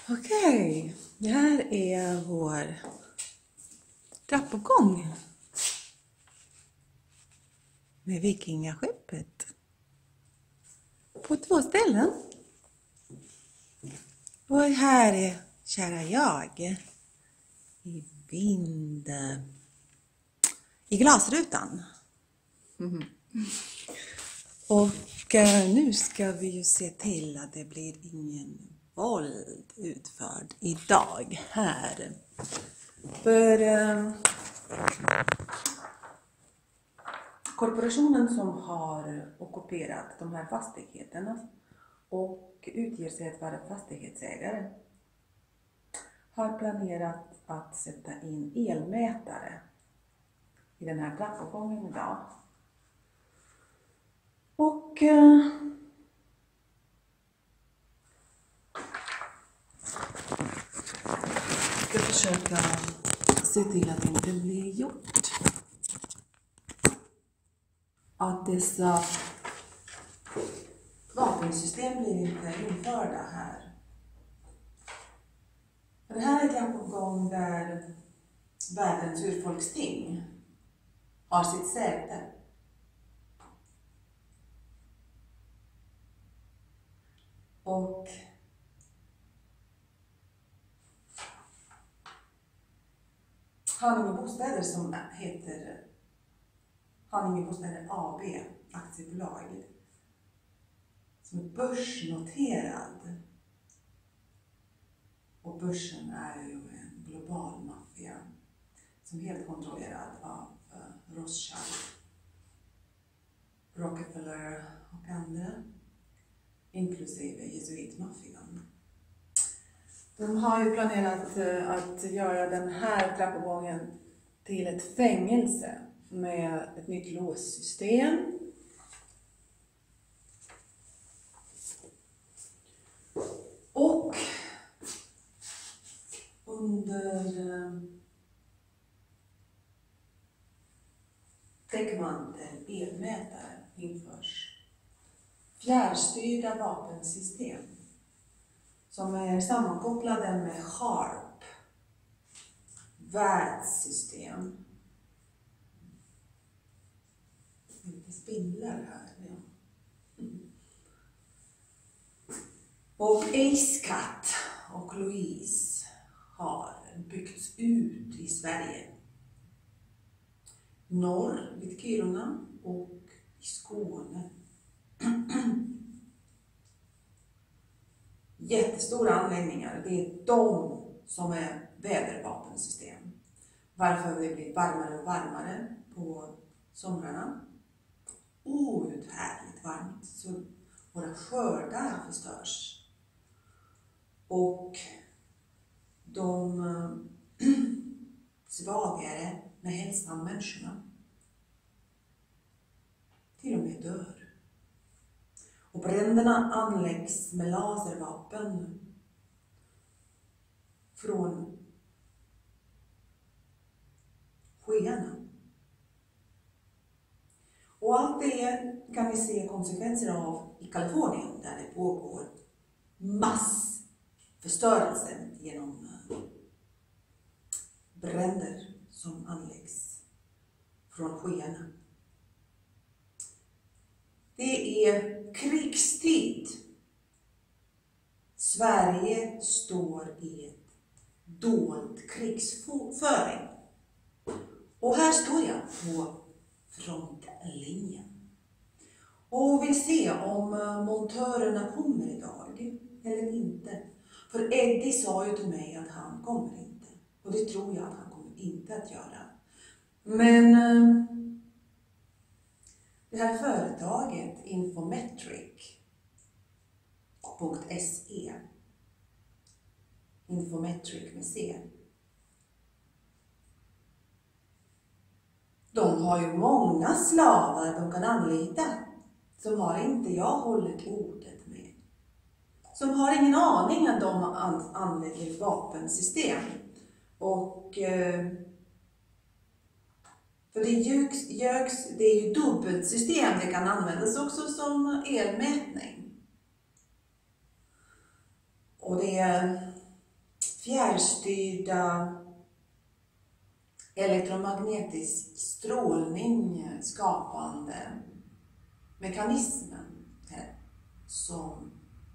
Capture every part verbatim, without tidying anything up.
Okej, det här är vår trappuppgång med vikingaskeppet på två ställen. Och här är kära jag i vind i glasrutan. Mm. Och eh, nu ska vi ju se till att det blir ingen våld utförd idag här. För eh, korporationen som har ockuperat de här fastigheterna och utger sig att vara fastighetsägare har planerat att sätta in elmätare i den här trappuppgången idag. Och eh, ska försöka se till att det inte blir gjort. Att dessa vapensystem blir inte införda här. Det här är en trappuppgång där världens urfolksting har sitt säte. Och Haninge Bostäder, som heter Haninge Bostäder A B, aktiebolag, som är börsnoterad. Och börsen är ju en global maffia som är helt kontrollerad av uh, Rothschild, Rockefeller och andra, inklusive jesuitmaffian. De har ju planerat uh, att göra den här trappuppgången till ett fängelse med ett nytt låssystem. Och under uh, täckmantel elmätare införs fjärrstyrda vapensystem som är sammankopplade med HAARP, världssystem. Lite spindlar här. Ja. Mm. Och AceCat och Louise har byggts ut i Sverige. Norr vid Kiruna och i Skåne. Jättestora anläggningar. Det är de som är vädervapensystem. Varför det blir varmare och varmare på somrarna. Outhärdligt varmt. Så våra skördar förstörs. Och de svagare med hälsan människorna till och med dör. Och bränderna anläggs med laservapen från skyarna. Och allt det kan vi se konsekvenser av i Kalifornien, där det pågår massförstörelse genom bränder som anläggs från skyarna. Det är krigstid. Sverige står i ett dold krigsföring. Och här står jag på frontlinjen. Och vill se om montörerna kommer idag eller inte. För Eddie sa ju till mig att han kommer inte. Och det tror jag att han kommer inte att göra. Men det här företaget Infometric punkt se, Infometric med C, de har ju många slavar de kan anlita som har inte jag hållit ordet med. Som har ingen aning att de anlägger ett vapensystem. Och eh, för det är, ljugs, ljugs, det är ju dubbelsystem, det kan användas också som elmätning. Och det är fjärrstyrda elektromagnetisk strålning skapande mekanismen här, som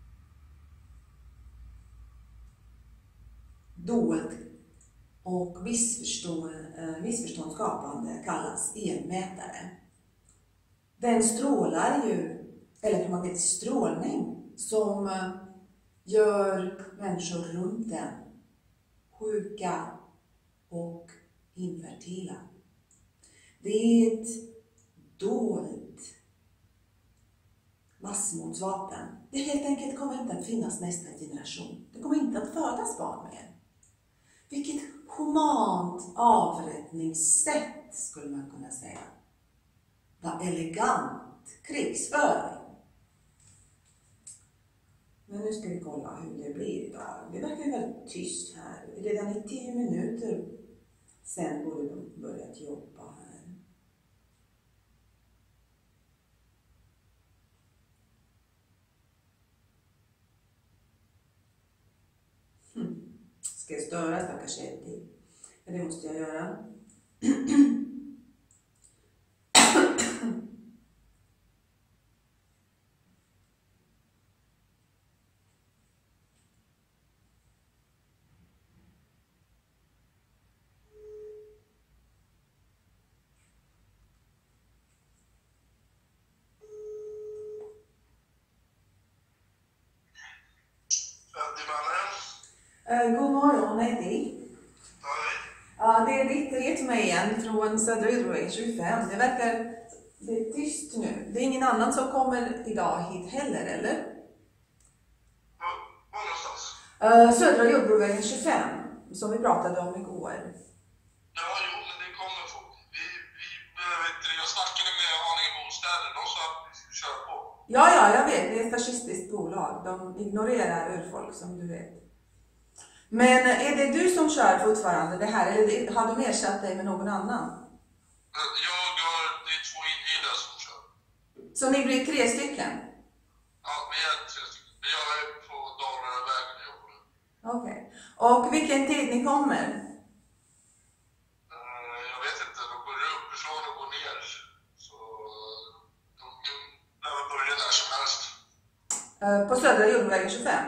dolt och missförstånd, missförstånd skapande kallas elmätare. Den strålar ju elektromagnetisk strålning som gör människor runt den sjuka och infertila. Det är ett dolt massmordsvapen. Det helt enkelt kommer inte att finnas nästa generation. Det kommer inte att födas barn mer. Vilket humant avrättningssätt skulle man kunna säga. Vad elegant krigsföring. Men nu ska vi kolla hur det blir idag. Det verkar väldigt tyst här. Redan i tio minuter sen borde de börjat jobba här. Hmm. Ska jag störa stackars Eddie? Ja, det måste jag göra. Uh, god morgon, Eddie. Ja, det är ditt, det är till mig igen från Södra Yrvägen tjugofem. Det verkar det är tyst nu. Det är ingen annan som kommer idag hit heller, eller? Var någonstans? Uh, Södra Yrvägen tjugofem, som vi pratade om igår. Ja, jo, men det kommer folk. Vi, vi, vet du, jag snackade med Haninge Bostäder. De sa att vi skulle köra på. Ja, ja, jag vet. Det är ett fascistiskt bolag. De ignorerar urfolk, som du vet. Men är det du som kör fortfarande det här, eller har du ersatt dig med någon annan? Jag har, det är två inhyrda som kör. Så ni blir tre stycken? Ja, vi är tre stycken. Jag är på Dalarövägen och jobbar. Okej. Okay. Och vilken tid ni kommer? Uh, jag vet inte, de går uppifrån och går ner. Så de, de behöver börja när som helst. Uh, på Södra Yrvägen tjugofem?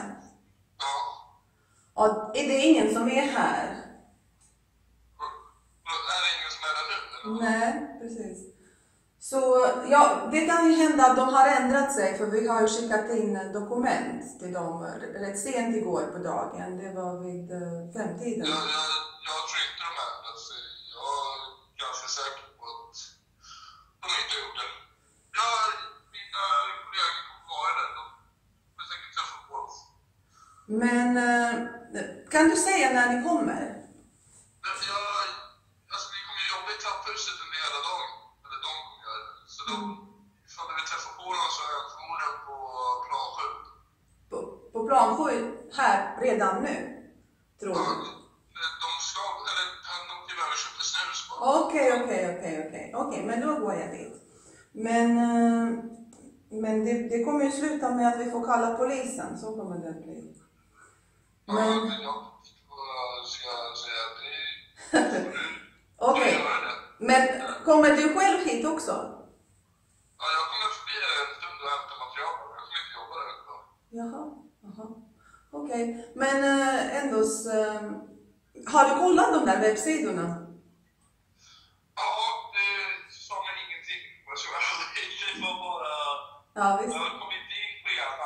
Och är det ingen som är här? Är det ingen som är där nu? Eller? Nej, precis. Så ja, det kan ju hända att de har ändrat sig, för vi har ju skickat in dokument till dem rätt sent igår på dagen. Det var vid femtiden. Ja, jag, jag tror inte de har ändrat sig. Jag är ganska säker på att de inte har gjort det. Ja, mina kollegor kommer vara där. De kommer säkert träffa på oss. Men kan du säga när ni kommer? Jag, alltså, vi kommer jobba i trapphuset under hela dagen. Eller de kommer göra det. Så de, ifall vi träffar på dem så är jag förmodligen på plan sju. På, på plan sju här redan nu? Tror ja, du? De ska, eller de kan behöva köpa snus bara. Okej, okej, okej, okej. Okej, men då går jag dit. Men, men det, det kommer ju sluta med att vi får kalla polisen. Så kommer det att bli. Men... Ja, men jag ska säga att det... Okej, men kommer du själv hit också? Ja, jag kommer förbi en stund och hämta material. Jag kommer inte jobba där idag. Jaha, jaha. Okej, men äh, ändå äh, har du kollat de där webbsidorna? Ja, det sa mig ingenting. Jag tror att det var bara... Ja, visst. Jag kom inte in på ena.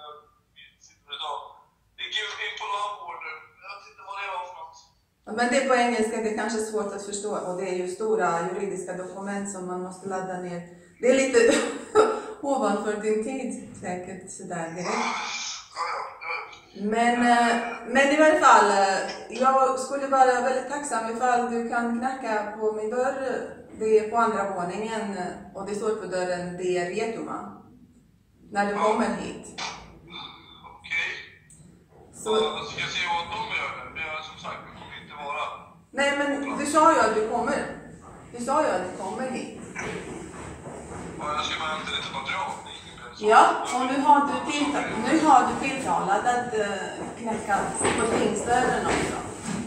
Men det är på engelska, det är kanske svårt att förstå, och det är ju stora juridiska dokument som man måste ladda ner. Det är lite ovanför din tid säkert sådär direkt. Men, men i varje fall, jag skulle vara väldigt tacksam ifall du kan knacka på min dörr. Det är på andra våningen och det står på dörren, det är Retuma. När du kommer hit. Okej. Så jag ska se vad de gör. Men jag, som sagt, jag kommer inte vara... Nej, men du sa ju att du kommer. Du sa ju att du kommer hit. Ja, jag ska bara hämta lite material. Ja, och nu har du, tilltal nu har du tilltalat att uh, knäcka på tingsdörren också.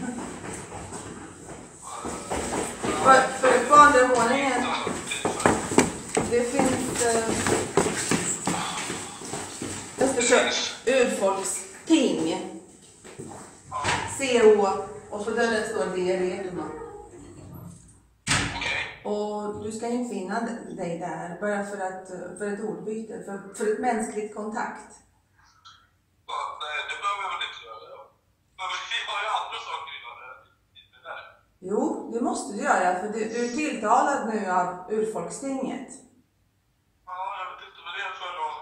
för, för på andra våningen det finns uh, Östersjö urfolksting. C O och på dörren står D R E. Och du ska infinna dig där bara för, att, för ett ordbyte, för, för ett mänskligt kontakt. Ja, nej, det behöver jag väl inte göra. Men vi har ju andra saker att göra. Inte där. Jo, det måste du göra, för du, du är tilltalad nu av urfolkstinget. Ja, jag vet inte vad det är för då.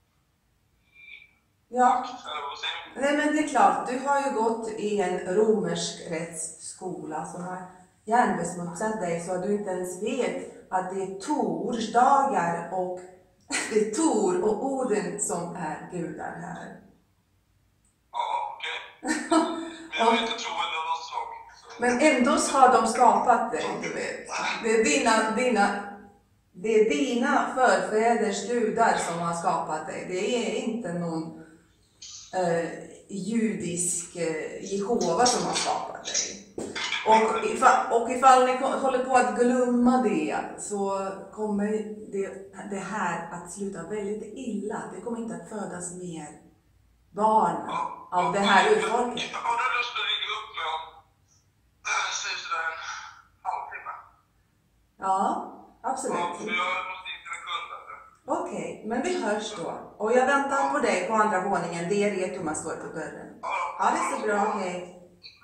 Ja, Eller vad säger du? nej men det är klart, du har ju gått i en romersk rättsskola som har hjärnbesmutsat dig så att du inte ens vet att det är torsdagar och det är Tor och Odin som är gudar här. Ja, okej. Okay. Men jag vill inte tro en annan sak. Så. Men ändå har de skapat dig, du vet. Det är dina, dina, det är dina förfäders gudar som har skapat dig. Det är inte någon eh, judisk eh, Jehova som har skapat dig. Och ifall, och ifall ni håller på att glömma det så kommer det, det här att sluta väldigt illa. Det kommer inte att födas mer barn Ja, av det här urfolket. Har du lust att ringa upp mig om äh, säg sådär en halvtimme? Ja, absolut. Ja, för jag måste in till en kund. Okej, okay, men vi hörs då. Och jag väntar på dig på andra våningen. Det är det Thomas står på dörren. Ja, det är så bra. Hej.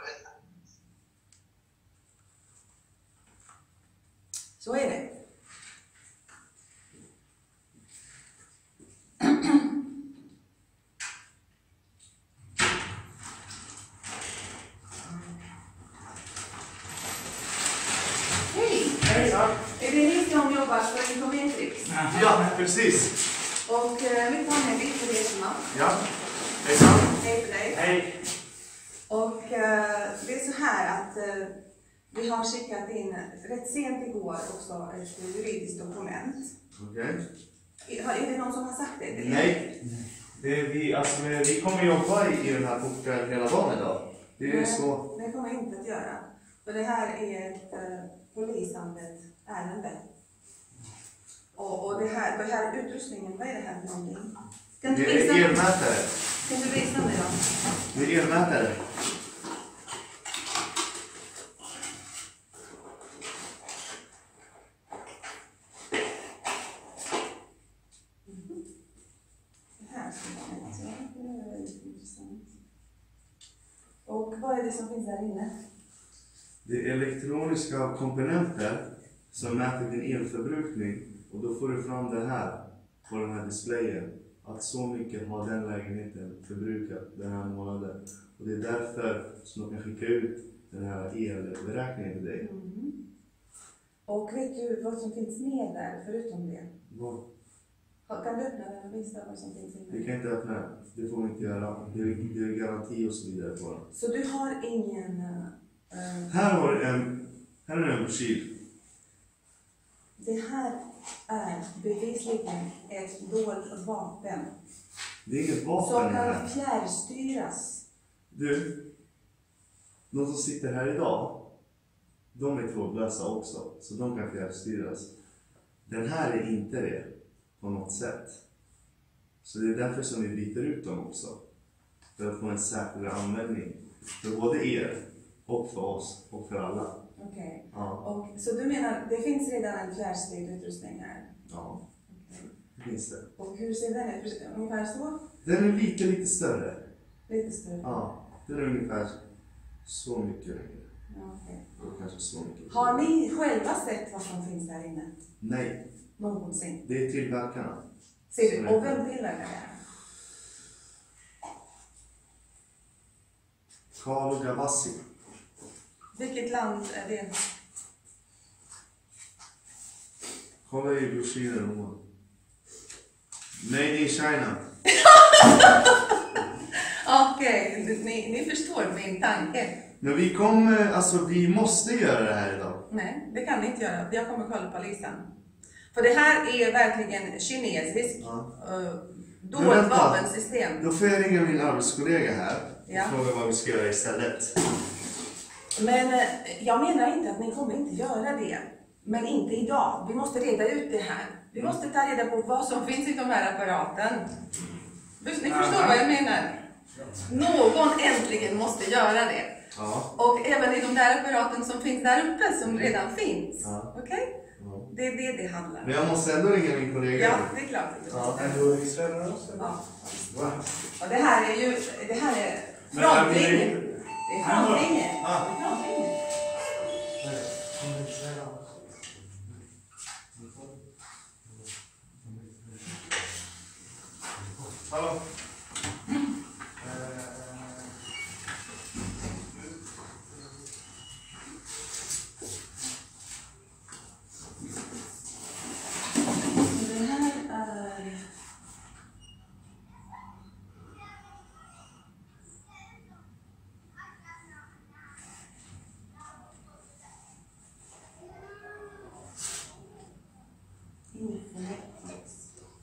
Så är det. Hej! Hej då. Är det ni som jobbar för Incometrix? Ja, precis. Och eh, mitt namn är Victor Ekman. Ja. Hejsan. Hej för dig. Hej. Och eh, det är så här att eh, vi har skickat in rätt sent igår också ett juridiskt dokument. Okej. Okay. Är det någon som har sagt det? Nej. Det är vi, alltså, vi kommer jobba i, i den här porten hela dagen idag. Det är Nej, så. det kommer vi inte att göra. För det här är ett eh, polisanmält ärende. Och, och det här, det här utrustningen, vad är det här för någonting? Kan du Det visa är mig? elmätare. Kan du visa mig då? Det är elmätare. Och vad är det som finns där inne? Det är elektroniska komponenter som mäter din elförbrukning och då får du fram det här på den här displayen. Att så mycket har den lägenheten förbrukat den här månaden. Och det är därför som de kan skicka ut den här elberäkningen till dig. Mm. Och vet du vad som finns med där förutom det? Vad? Kan du öppna den och visa vad som finns inne? Vi kan inte öppna, det får vi inte göra. Det är, det är garanti och så vidare på den. Så du har ingen... Uh, här har du en, här är en broschyr. Det här är bevisligen ett dolt vapen. Det är inget vapen som här. kan fjärrstyras. Du, de som sitter här idag, de är trådlösa också. Så de kan fjärrstyras. Den här är inte det på något sätt. Så det är därför som vi byter ut dem också. För att få en säkrare användning. För både er och för oss och för alla. Okej. Okay. Ja. Och, så du menar, det finns redan en fjärrstyrd utrustning här? Ja, okay. Det finns det. Och hur ser den ut? Ungefär så? Den är lite, lite större. Lite större? Ja, den är ungefär så mycket längre. Ja, okay. Och kanske så mycket. Har ni själva sett vad som finns där inne? Nej. Någonsin? Det är tillverkarna. Ser du? Och vem tillverkar det? Carlo Gavassi. Vilket land är det? Kolla i broschyren. Made in China. Okej, okay. ni, ni förstår min tanke. Men vi kommer, alltså vi måste göra det här idag. Nej, det kan ni inte göra. Jag kommer kolla på listan. För det här är verkligen kinesiskt Ja. uh, Men dolt vänta. vapensystem. Då får jag ringa min arbetskollega här och Ja. fråga vad vi ska göra istället. Men eh, jag menar inte att ni kommer inte göra det. Men inte idag. Vi måste reda ut det här. Vi måste ta reda på vad som finns i de här apparaten. Ni förstår vad jag menar? Någon äntligen måste göra det. Ja. Och även i de där apparaten som finns där uppe som redan finns. Ja. Okej? Okay? Ja. Det är det det handlar om. Men jag måste ändå ringa min kollega. Ja, det är klart att du måste. Är du registrerar oss? Ja. Va? Och det här är ju, det här är Men är vi- frontlinjen. Det är frontlinjen. Ah. Det är frontlinjen. Hallå? Det här är... Infonex.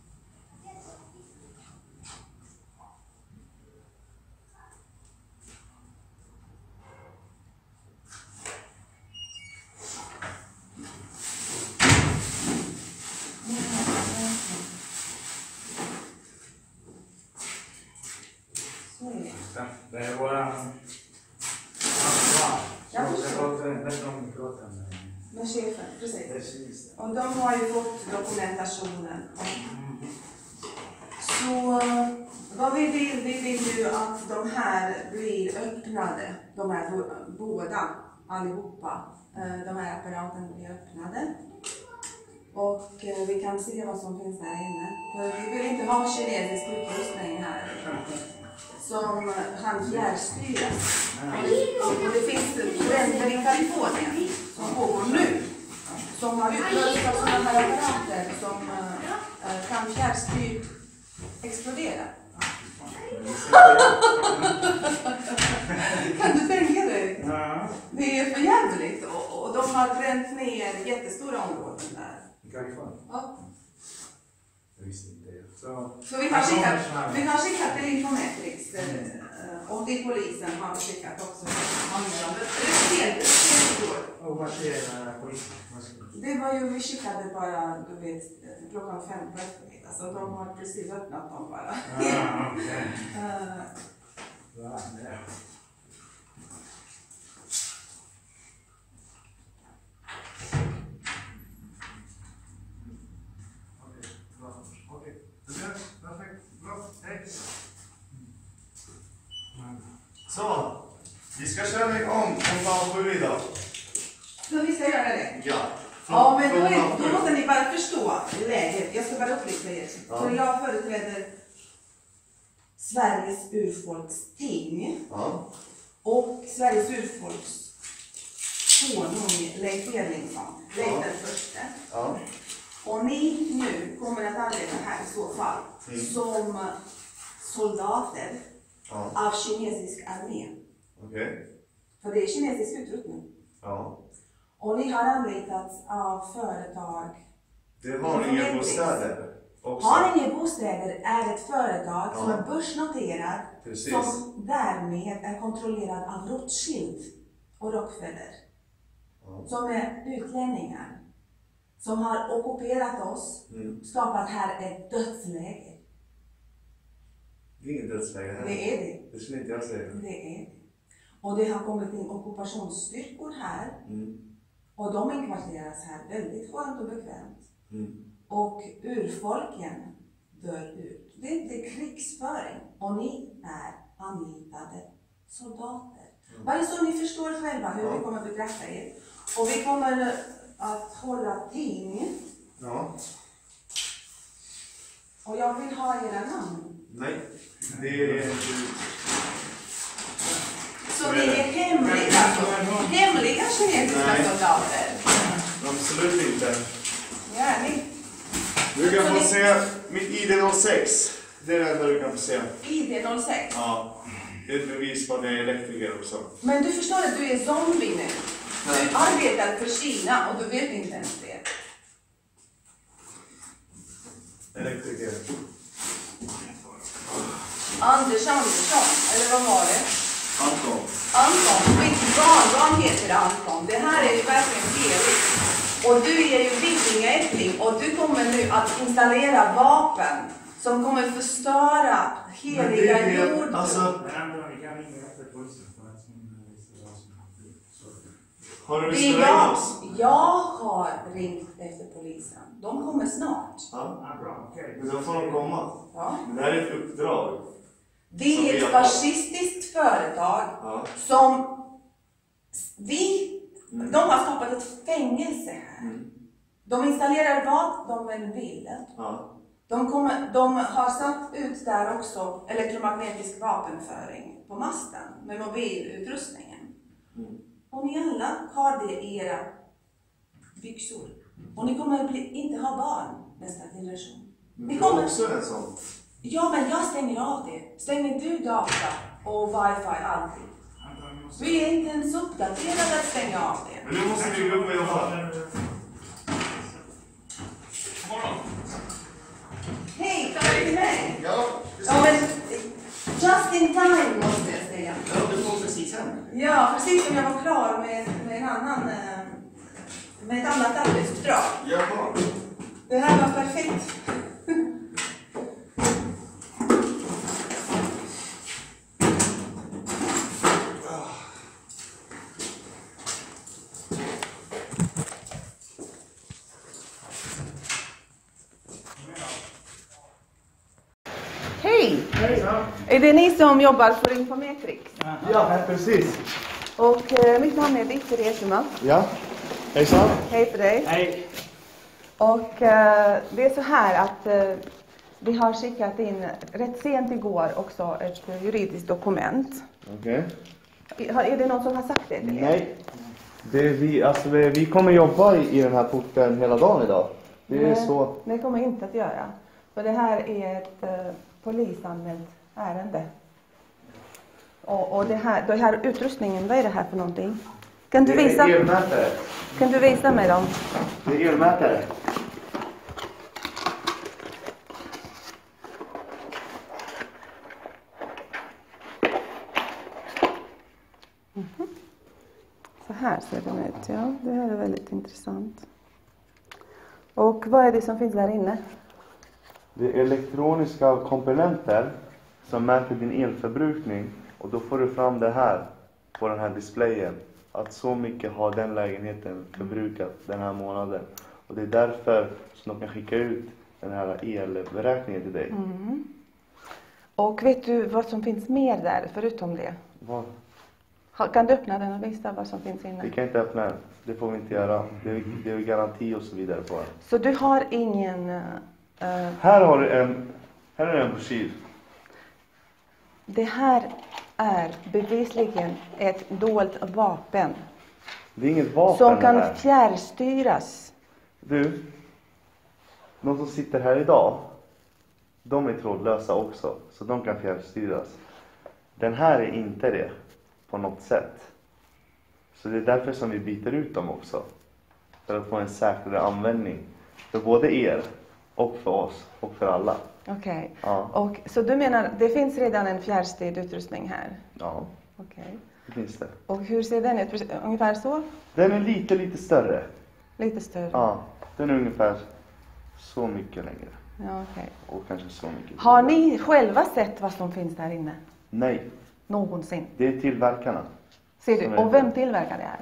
Så är det. Det är våra ansvar. Jag Så förstår. jag pratar- vet om vi pratar med Med chefen, precis. precis. Och de har ju fått dokumentationen. Så vad vi vill, vi vill ju att de här blir öppnade. De här bo- båda, allihopa. Eh, De här apparaten blir öppnade. Och eh, vi kan se vad som finns där inne. För vi vill inte ha kinesisk utrustning här. Som han fjärrstyras. Och det, och det finns länder i Kalifornien som pågår nu. Som har utrustat sådana här apparater som uh, kan fjärrstyrt explodera. Kan du tänka dig? Ja. Det är för jävligt och, och de har bränt ner jättestora områden där. Kalifornien? Ja. Jag visste inte det. Så, Så vi har skickat, vi har skickat till Infometrix eh, och till polisen har vi skickat också. Det är helt igår. och vad säger polisen? Vad ska vi- Det var ju, vi skickade bara, du vet, klockan fem på eftermiddag. Så de har precis öppnat dem bara. Ah, okej. Eh, Ja, det är- Okej, bra. Okej. Perfekt. Bra. Hej. Så, vi ska köra igång om dag sju idag. Så vi ska göra det. Ja. Ja, men då, Från är, dag då sju. måste ni bara förstå läget. Jag ska bara upplysa er. Ja. För jag företräder Sveriges urfolksting Ja. och Sveriges urfolks konung Leif Erlingsson, Leif Ja. den förste. Ja. Och ni nu kommer att arbeta här i så fall Mm. som soldater Ja. av kinesisk armé. Okej. För det är kinesisk utrustning. Ja. Och ni har anlitats av företag. Det var inga bostäder också. Haninge Bostäder är ett företag som Ja. är börsnoterat, Precis. som därmed är kontrollerad av Rothschild och Rockefeller. Ja. Som är utlänningar. Som har ockuperat oss, Mm. skapat här ett dödsläge. Det är inget dödsläge här. Det är det. Det skulle inte jag säga. Det är det. Och det har kommit in ockupationsstyrkor här. Mm. Och de inkvarteras här väldigt skönt och bekvämt. Mm. Och urfolken dör ut. Det är inte krigsföring. Och ni är anlitade soldater. Mm. Bara så ni förstår själva hur Ja. vi kommer att betrakta er. Och vi kommer att hålla ting. Ja. Och jag vill ha era namn. Nej. Det är... Så ni är hemliga, hemliga kinesiska Nej. soldater. Absolut inte. Ja, ni. Du kan få se mitt I D noll sex. Det är det enda du kan få se. I D noll sex. Ja. Det är ett bevis på att jag är elektriker också. Men du förstår att du är zombie nu. Nej. Du arbetar för Kina och du vet inte ens det. Elektriker. Anders Andersson, eller vad var det? Anton. Anton, mitt barnbarn heter Anton. Det här är ju verkligen heligt. Och du är ju vikingaättling och du kommer nu att installera vapen som kommer förstöra heliga Men det är- jord. alltså, Nej, men vi kan ringa efter polisen för att hon visste vad som hände. Så. har du Det är spelat in jag, oss? jag har ringt efter polisen. De kommer snart. Ja. Ah, bra, okej. Men då får de komma. Ja. Men det här är ett uppdrag. Det Som är vi ett har fått. fascistiskt företag Ja. som vi, de har skapat ett fängelse här. Mm. De installerar vad de än vill. Ja. De, kommer, de har satt ut där också elektromagnetisk vapenföring på masten med mobilutrustningen. Mm. Och ni alla har det i era byxor. Och ni kommer bli, inte ha barn nästa generation. Ni Du har kommer, också en sån. ja, men jag stänger av det. Stänger du data och wifi alltid? Anton, vi måste... Vi är inte ens uppdaterade att stänga av det. Men nu måste vi gå upp och jobba. Hej, tar du till mig? Ja, Ja, men just in time måste jag säga. Ja, du får precis hem. Ja, precis som jag var klar med, med en annan, eh, med ett annat arbetsuppdrag. Jaha. Det här var perfekt. Hej! Hejsan! Är det ni som jobbar för Infometrix? Ja, precis. Och eh, mitt namn är Victor Esuma. Ja. Hejsan. Hej för dig. Hej! Och eh, det är så här att eh, vi har skickat in rätt sent igår också ett eh, juridiskt dokument. Okej. Har- Är det någon som har sagt det till er? Nej. Det är vi, alltså, vi, vi kommer jobba i, i den här porten hela dagen idag. Det är Nej, så. det kommer inte att göra. För det här är ett eh, polisanmält ärende. Och, och det här, den här utrustningen, vad är det här för någonting? Kan du Det är visa, elmätare. kan du visa mig dem? Det är elmätare. Så här ser de ut, ja. Det här är väldigt intressant. Och vad är det som finns där inne? Det är elektroniska komponenter som mäter din elförbrukning. Och då får du fram det här på den här displayen. Att så mycket har den lägenheten förbrukat den här månaden. Och det är därför som de kan skicka ut den här elberäkningen till dig. Mm. Och vet du vad som finns mer där förutom det? Vad? Ha- Kan du öppna den och visa vad som finns Vi inne? kan inte öppna den. Det får vi inte göra. Det är, det är garanti och så vidare på den. Så du har ingen... eh, eh, Här har du en, här är en broschyr. det här är bevisligen ett dolt vapen Det är inget vapen som det kan här. fjärrstyras. Du, de som sitter här idag, de är trådlösa också. Så de kan fjärrstyras. Den här är inte det på något sätt. Så det är därför som vi byter ut dem också. För att få en säkrare användning. För både er och för oss och för alla. Okej. Ja, Och så du menar, det finns redan en fjärrstyrd utrustning här? ja, Okej. det finns det. Och hur ser den ut? Ungefär så? Den är lite, lite större. Lite större? Ja, den är ungefär så mycket längre. Ja, okej. Och kanske så mycket. Har ni själva sett vad som finns där inne? Nej, Någonsin? det är tillverkarna. Ser Som du? är- Och vem tillverkar det här?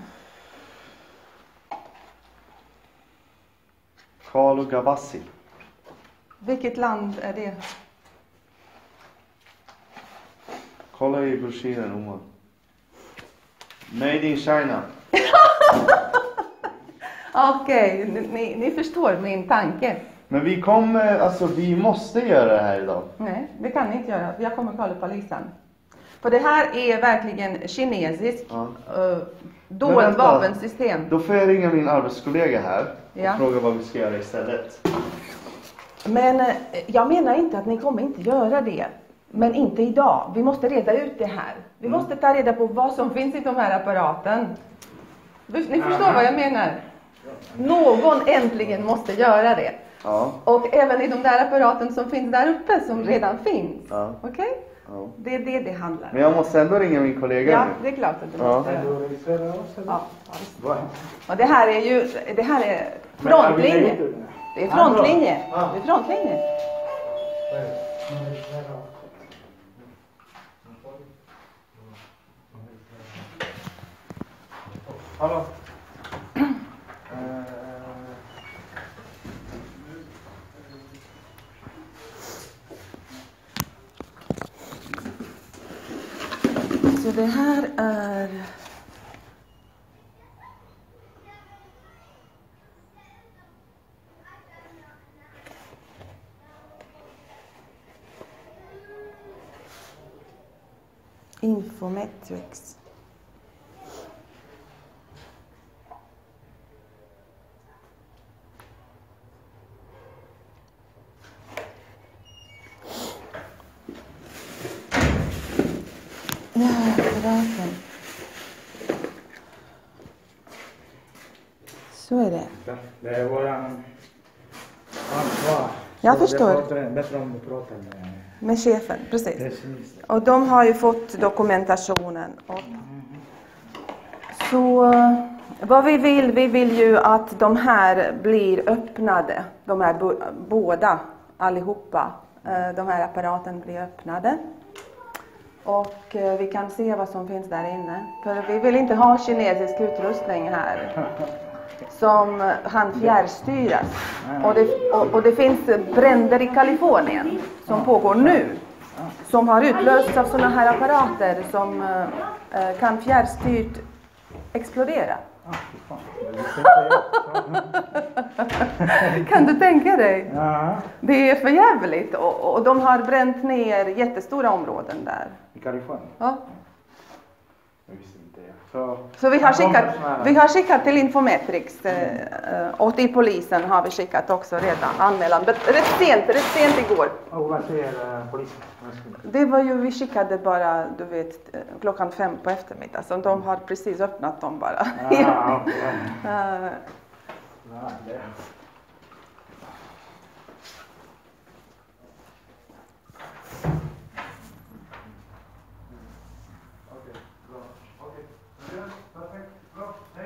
Carlo Gavassi. Vilket land är det? Kolla i broschyren, Omar. Made in China. Okej, ni, ni, ni förstår min tanke. Men vi kommer, alltså vi måste göra det här idag. Nej, det kan ni inte göra. Jag kommer kolla polisen. För det här är verkligen kinesiskt Ja. uh, Men dolt vänta. vapensystem. Då får jag ringa min arbetskollega här och Ja. fråga vad vi ska göra istället. Men eh, jag menar inte att ni kommer inte göra det. Men inte idag. Vi måste reda ut det här. Vi Mm. måste ta reda på vad som finns i de här apparaten. Ni förstår Aha. vad jag menar? Någon äntligen måste göra det. Ja. Och även i de där apparaten som finns där uppe som redan finns. Ja. Okej? Okay? Ja. Det är det det handlar om. Men jag måste ändå ringa min kollega Ja, nu. det är klart att du Ja. måste. Kan du registrera oss eller? Ja. Va? Och det här är ju, det här är Men är vi frontlinje. inte- Det är frontlinje. Ja. Det är frontlinje. Vad är det? Kan du registrera oss? Hallå? Så det här är Infometrics. Ja, apparaten. Så är det. Det är våran ansvar. Jag Så förstår. Det är bättre- bättre om du pratar med Med chefen, precis. precis. Och de har ju fått dokumentationen. Och så vad vi vill, vi vill ju att de här blir öppnade. De här bo, båda, allihopa. eh, De här apparaten blir öppnade. Och eh, vi kan se vad som finns där inne. För vi vill inte ha kinesisk utrustning här. Som han fjärrstyras. Och det, och, och det finns bränder i Kalifornien som pågår nu. Som har utlösts av sådana här apparater som eh, kan fjärrstyrt explodera. Ah, fy fan. Det visste inte jag. Kan du tänka dig? Ja, Det är för jävligt. Och, och de har bränt ner jättestora områden där. i Kalifornien. Ja. Det visste inte jag. Så, Så vi har, skickat, kommer såna här- vi har skickat till Infometrics eh, och till polisen har vi skickat också redan anmälan. Men rätt sent, rätt sent igår. Och vad säger eh, polisen? Vad ska vi- Det var ju, vi skickade bara, du vet, eh, klockan fem på eftermiddag. Så de har precis öppnat dem bara. Ah, okej. Eh, Ja, det. Okej, bra. Okej. Ja, perfekt. Bra. Hej.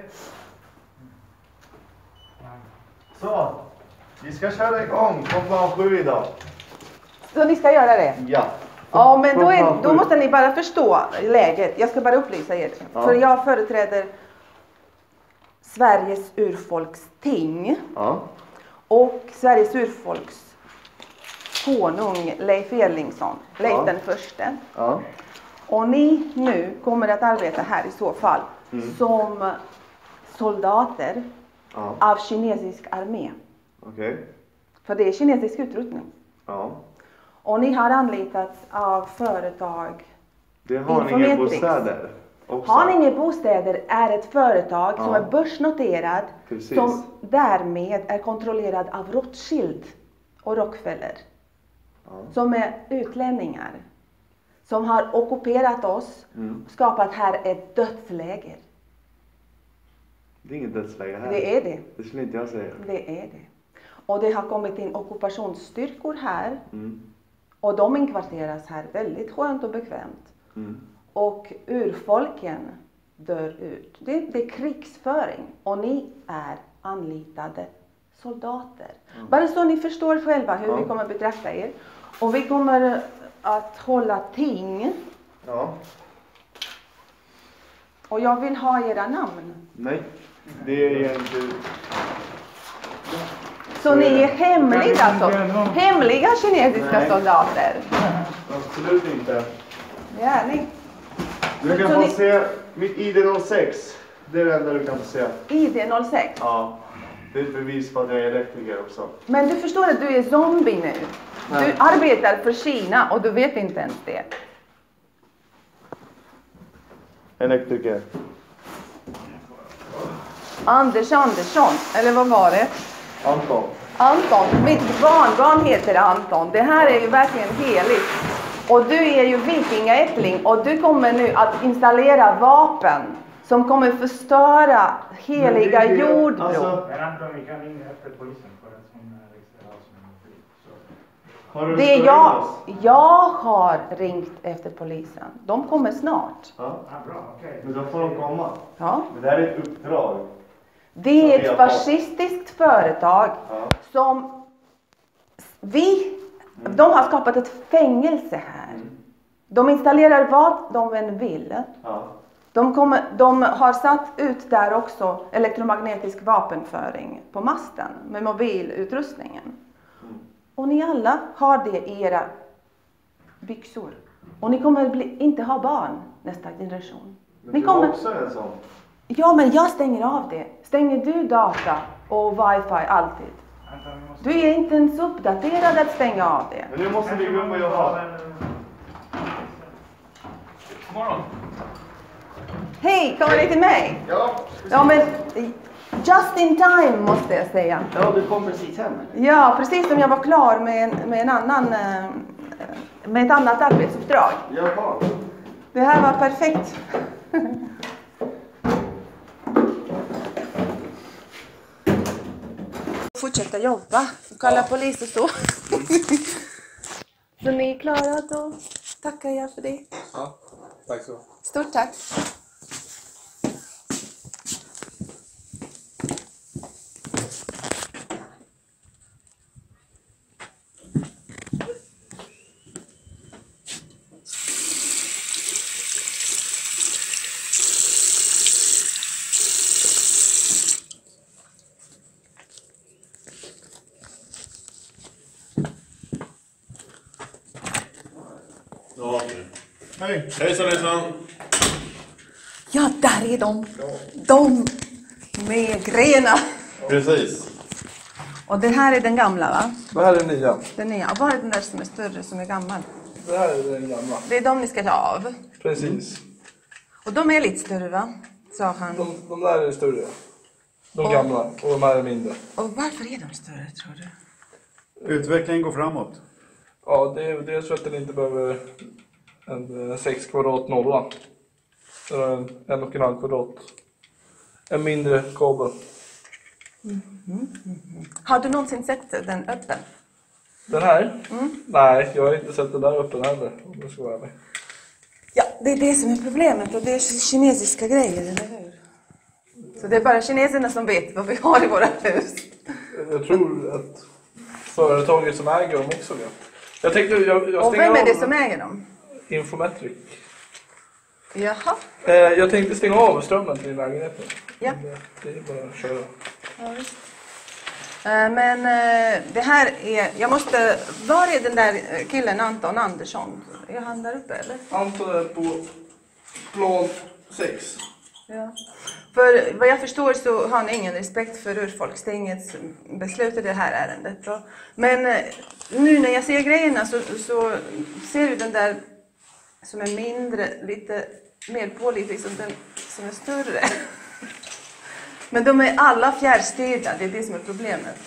Så, vi ska köra igång på plan sju idag. Så ni ska göra det? Ja. Ja, men då, På är, plan då sju. måste ni bara förstå läget. Jag ska bara upplysa er. Ja. För jag företräder Sveriges urfolksting Ja. och Sveriges urfolks konung Leif Erlingsson, Leif Ja. den förste. Ja. Och ni nu kommer att arbeta här i så fall Mm. som soldater Ja. av kinesisk armé. Okej. För det är kinesisk utrustning. Ja. Och ni har anlitats av företag. Det har ni inga Infometrics. bostäder också. Har ni inga bostäder är ett företag som Ja. är börsnoterad Precis. som därmed är kontrollerad av Rothschild och Rockefeller. Ja. Som är utlänningar. Som har ockuperat oss Mm. och skapat här ett dödsläger. Det är inget dödsläge här. Det är det. Det skulle inte jag säga. Det är det. Och det har kommit in ockupationsstyrkor här. Mm. Och de inkvarteras här väldigt skönt och bekvämt. Mm. Och urfolken dör ut. Det, det är krigsföring. Och ni är anlitade soldater. Bara så ni förstår själva hur Ja. vi kommer att betrakta er. Och vi kommer att hålla ting. Ja. Och jag vill ha era namn. Nej. Det är inte... Så ni är hemliga alltså. Hemliga kinesiska Nej. soldater. Absolut inte. Ja, ni. Du kan Så få ni- se mitt I D noll sex. Det är det enda du kan få se. I D noll sex. Ja. Det är ett bevis på att jag är elektriker också. Men du förstår att du är zombie nu. Du Nej. arbetar för Kina och du vet inte ens det. Elektriker. Anders Andersson, eller vad var det? Anton. Anton, mitt barnbarn heter Anton. Det här är ju verkligen heligt. Och du är ju vikingaättling och du kommer nu att installera vapen som kommer förstöra heliga Men det är det- jordbruk. alltså- Men Anton, vi kan ringa efter polisen för att hon är registrerad. Har du Det stört jag, oss? jag har ringt efter polisen. De kommer snart. Ja, Ja, bra, okej. men då får de komma. Ja. Men det här är ett uppdrag. Det Så är vi har ett fått- fascistiskt företag Ja. som vi, de har skapat ett fängelse här. Mm. De installerar vad de än vill. Ja. De, kommer, de har satt ut där också elektromagnetisk vapenföring på masten med mobilutrustningen. Mm. Och ni alla har det i era byxor. Och ni kommer bli, inte ha barn nästa generation. Men Ni du kommer, är också en sån. ja, men jag stänger av det. Stänger du data och wifi alltid? Vänta, vi måste... Du är inte ens uppdaterad att stänga av det. Men nu måste vi gå upp och jobba. God morgon. Hej, kommer ni till mig? Ja, Ja, men just in time måste jag säga. ja, du kom precis hem. Ja, precis som jag var klar med en, med en annan, eh, med ett annat arbetsuppdrag. Jaha. Det här var perfekt. Fortsätta jobba, kalla polis och så. Så ni är klara, då tackar jag för det. Ja, tack så. Stort tack. Ja. Hej. Hejsan, hejsan. Ja, där är de. De med grena. Precis. Och den här är den gamla, va? Det här är den nya. Den nya. Och var är den där som är större, som är gammal? Det här är den gamla. Det är de ni ska ta av. Precis. Och de är lite större, va? Sa han. De, de där är större. De Och- gamla. Och de här är mindre. Och varför är de större, tror du? Utvecklingen går framåt. Ja, det är dels för att den inte behöver en eh, sex kvadrat nolla. Eller en, en och en halv kvadrat. En mindre kabel. Har du någonsin sett den öppen? Den här? Nej, jag har inte sett den där öppen heller. Om jag ska vara ärlig. Ja, det är det som är problemet. Och det är kinesiska grejer, eller hur? Så det är bara kineserna som vet vad vi har i våra hus. Jag tror att företaget som äger dem också vet. Jag tänkte, jag, jag Och stänger vem är av det som äger dem? Infometric. Jaha. Eh, jag tänkte stänga av strömmen till lägenheten. Ja. Det, det är bara att köra. Ja, visst. Eh, Men eh, det här är, jag måste, var är den där killen Anton Andersson? Är han där uppe eller? Anton är på plan sex. Ja. För vad jag förstår så har ni ingen respekt för urfolkstingets beslut i det här ärendet. Och, men eh, nu när jag ser grejerna så, så ser du den där som är mindre, lite mer pålitlig som den som är större. Men de är alla fjärrstyrda, det är det som är problemet.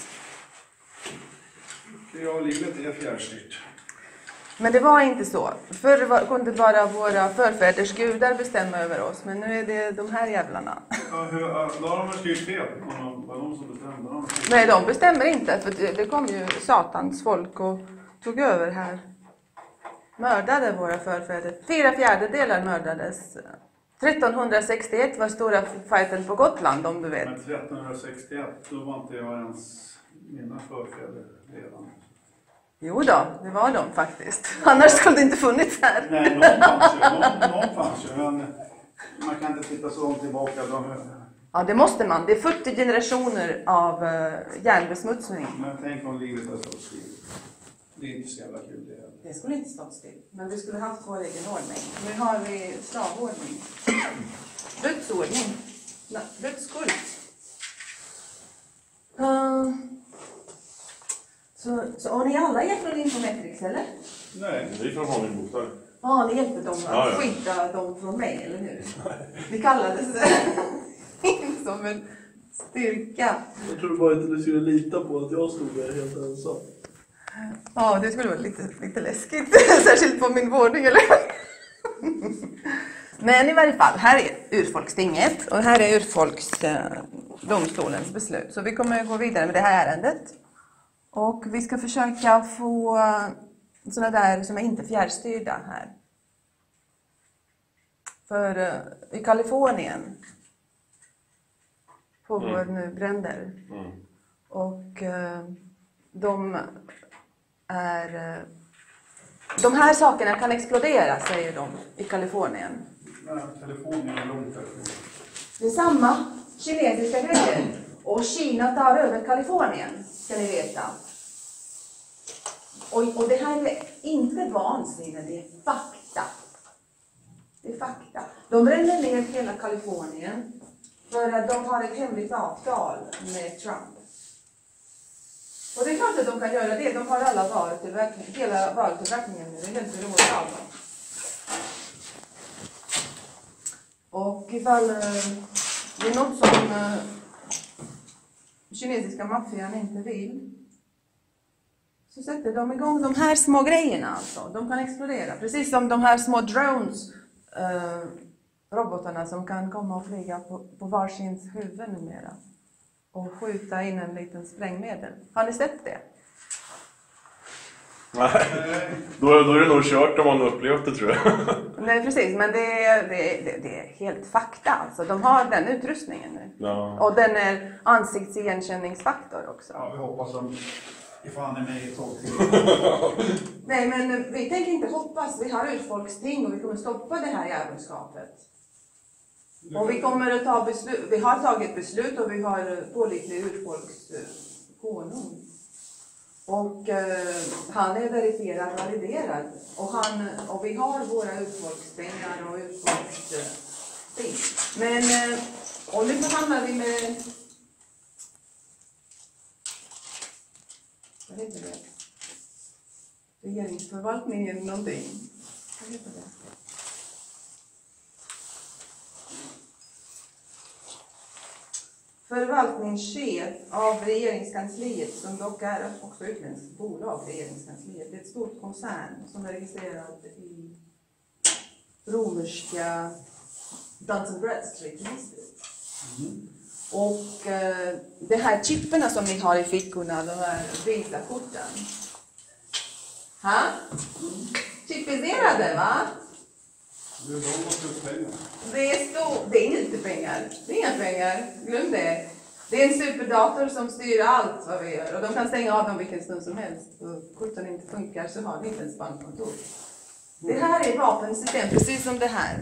Ja, livet är fjärrstyrt. Men det var inte så. Förr var, kunde bara våra förfäders gudar bestämma över oss, men nu är det de här jävlarna. Ja, hur, ja, då har de väl styrt fel. Det var de som bestämde. De styrt. Nej, de bestämmer inte, för det, det kom ju satans folk och tog över här. Mördade våra förfäder. Fyra fjärdedelar mördades. trettonhundrasextioett var stora fighten på Gotland, om du vet. Men trettonhundrasextioett, då var inte jag ens mina förfäder redan. Jo då, det var de faktiskt. Annars skulle det inte funnits här. Nej, någon fanns ju. Någon, någon fanns ju, men man kan inte titta så långt tillbaka. De, Ja, det måste man. Det är fyrtio generationer av uh, järnbesmutsning. men tänk om livet har stått still. Det är inte så jävla kul det heller. Det skulle inte stått still. Men vi skulle haft vår egen ordning. Nu har vi slavordning. Dödsordning. Nej, dödskult. Uh, så, så, och ni alla är från Infometrics, eller? Nej. Det är från Haninge Bostad. Ja, ni hjälpte dem att Ja, ja. skydda dem från mig, eller hur? Ni kallades det som en styrka. Jag tror bara inte du skulle lita på att jag stod där helt ensam. Ja, det skulle vara lite, lite läskigt. Särskilt på min våning, eller? Men i varje fall, här är urfolkstinget och här är urfolksdomstolens beslut. Så vi kommer att gå vidare med det här ärendet. Och vi ska försöka få sådana där som är inte fjärrstyrda här. För uh, i Kalifornien pågår mm. nu bränder. Mm. Och uh, de är... Uh, de här sakerna kan explodera, säger de, i Kalifornien. Ja, Kalifornien är långt därifrån. Det är samma kinesiska grejer. Och Kina tar över Kalifornien, ska ni veta. Och, och det här är inte vansinne, det är fakta. Det är fakta. De bränner ner hela Kalifornien för att de har ett hemligt avtal med Trump. Och det är klart att de kan göra det. De har alla varutillverkning, hela varutillverkningen nu. Det är helt beroende av dem. Och ifall det är något som uh, kinesiska maffian inte vill, så sätter de igång de här små grejerna alltså. De kan explodera. Precis som de här små drones, uh, robotarna som kan komma och flyga på, på varsins huvud numera. Och skjuta in en liten sprängmedel. Har ni sett det? Nej, då, då är det nog kört om man upplevt det, tror jag. Nej, precis. Men det är, det, är, det är helt fakta. Alltså, de har den utrustningen nu. Ja. Och den är ansiktsigenkänningsfaktor också. Ja, vi hoppas att ifall han är med i tolv till. Nej, men vi tänker inte hoppas. Vi har urfolksting och vi kommer stoppa det här jävelskapet. Och vi kommer att ta beslut. Vi har tagit beslut och vi har pålitlig urfolkskonung. Och eh, han är verifierad, validerad. Och, han, och vi har våra urfolkspengar och urfolksting. Men, eh, och nu förhandlar vi med... Vad heter det? Regeringsförvaltningen någonting. Vad heter det? Förvaltningschef av regeringskansliet, som dock är också utländskt bolag, regeringskansliet. Det är ett stort koncern som är registrerad i romerska Duns and Bradstreet-registret. Mm. Och eh, de här chipperna som ni har i fickorna, de här vita korten. Ha? Chipiserade, va? Det är de måste upp pengar. Det är, stor, det är inte pengar. Det är inga pengar. Glöm det. Det är en superdator som styr allt vad vi gör. Och de kan stänga av dem vilken stund som helst. Och korten inte funkar så har ni inte ens bankkontor. Det här är vapensystem, precis som det här.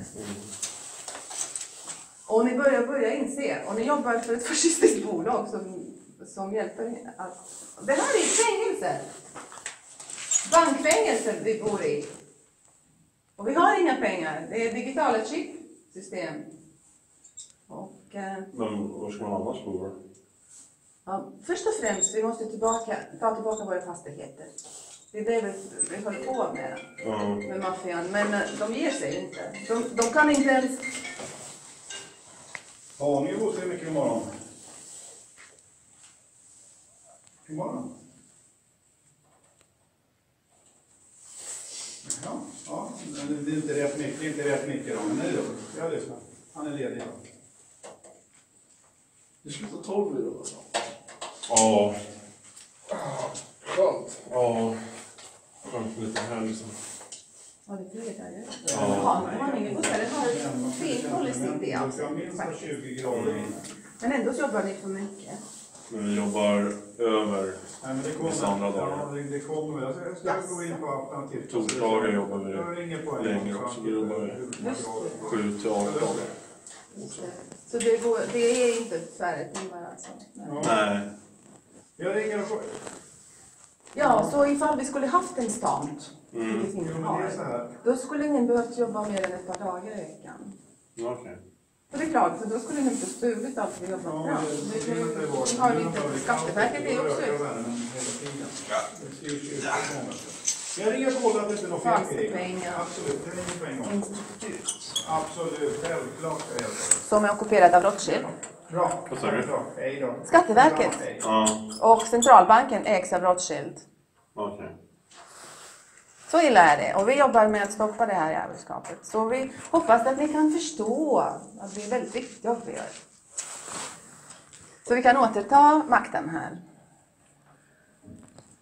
Och ni börjar börja inse. Och ni jobbar för ett fascistiskt bolag som, som hjälper att... Det här är fängelse. Bankfängelse vi bor i. Och vi har inga pengar. Det är digitala chipsystem. Och, eh, Men var ska man annars bo? ja, först och främst, vi måste tillbaka, ta tillbaka våra fastigheter. Det är det vi, vi håller på med, mm. med maffian. Men eh, de ger sig inte. De, de kan inte ens... Har ni bott så mycket imorgon? Imorgon? Ja, ja, det är inte rätt mycket, inte rätt mycket då, men det är det. Jag lyssnar. Han är ledig då. Det slutar tolv idag alltså. Ja. Skönt. Ja. Skönt lite här liksom. Ja, det är det där. Ja. Ja, man har ingen bussar. Det har en fin policy det alltså. Jag minns att tjugo grader inne. Men ändå jobbar ni för mycket. Men vi jobbar över Nej, men det kommer, vissa andra dagar. ja, det, det kommer. Jag ska, jag ska Yes. gå in på appen och titta. Torsdagar jobbar vi Jag ringer på en längre gång, också. så Vi jobbar Just det. sju till arton dagar. Så det, går, det är inte färre timmar alltså? Nej. Ja. Nej. Jag ringer och... Ja, så ifall vi skulle haft en stant, Mm. vilket vi inte Jo, men det är så har, här. då skulle ingen behövt jobba mer än ett par dagar i veckan. Okej. Och det är klart, för då skulle ni inte stulit allt vi jobbat Ja, fram. det- det- Nu det- det var- nu har vi det inte, var- Skatteverket är också Jag värmer den hela tiden. Det skrivs ju ut på många sätt. Jag ringer och kollar att det inte är något fel på det. Falskpengar. Absolut, jag ringer på en gång. institut Absolut, självklart ska jag hjälpa dig. som är ockuperat av Rothschild. Bra, Vad sa du? bra. Hej då. Skatteverket. Bra, hej. Ja. Och centralbanken ägs av Rothschild. Okej. Så illa är det. Och vi jobbar med att stoppa det här jävelskapet. Så vi hoppas att ni kan förstå att det är väldigt viktigt jobb vi gör. Så vi kan återta makten här.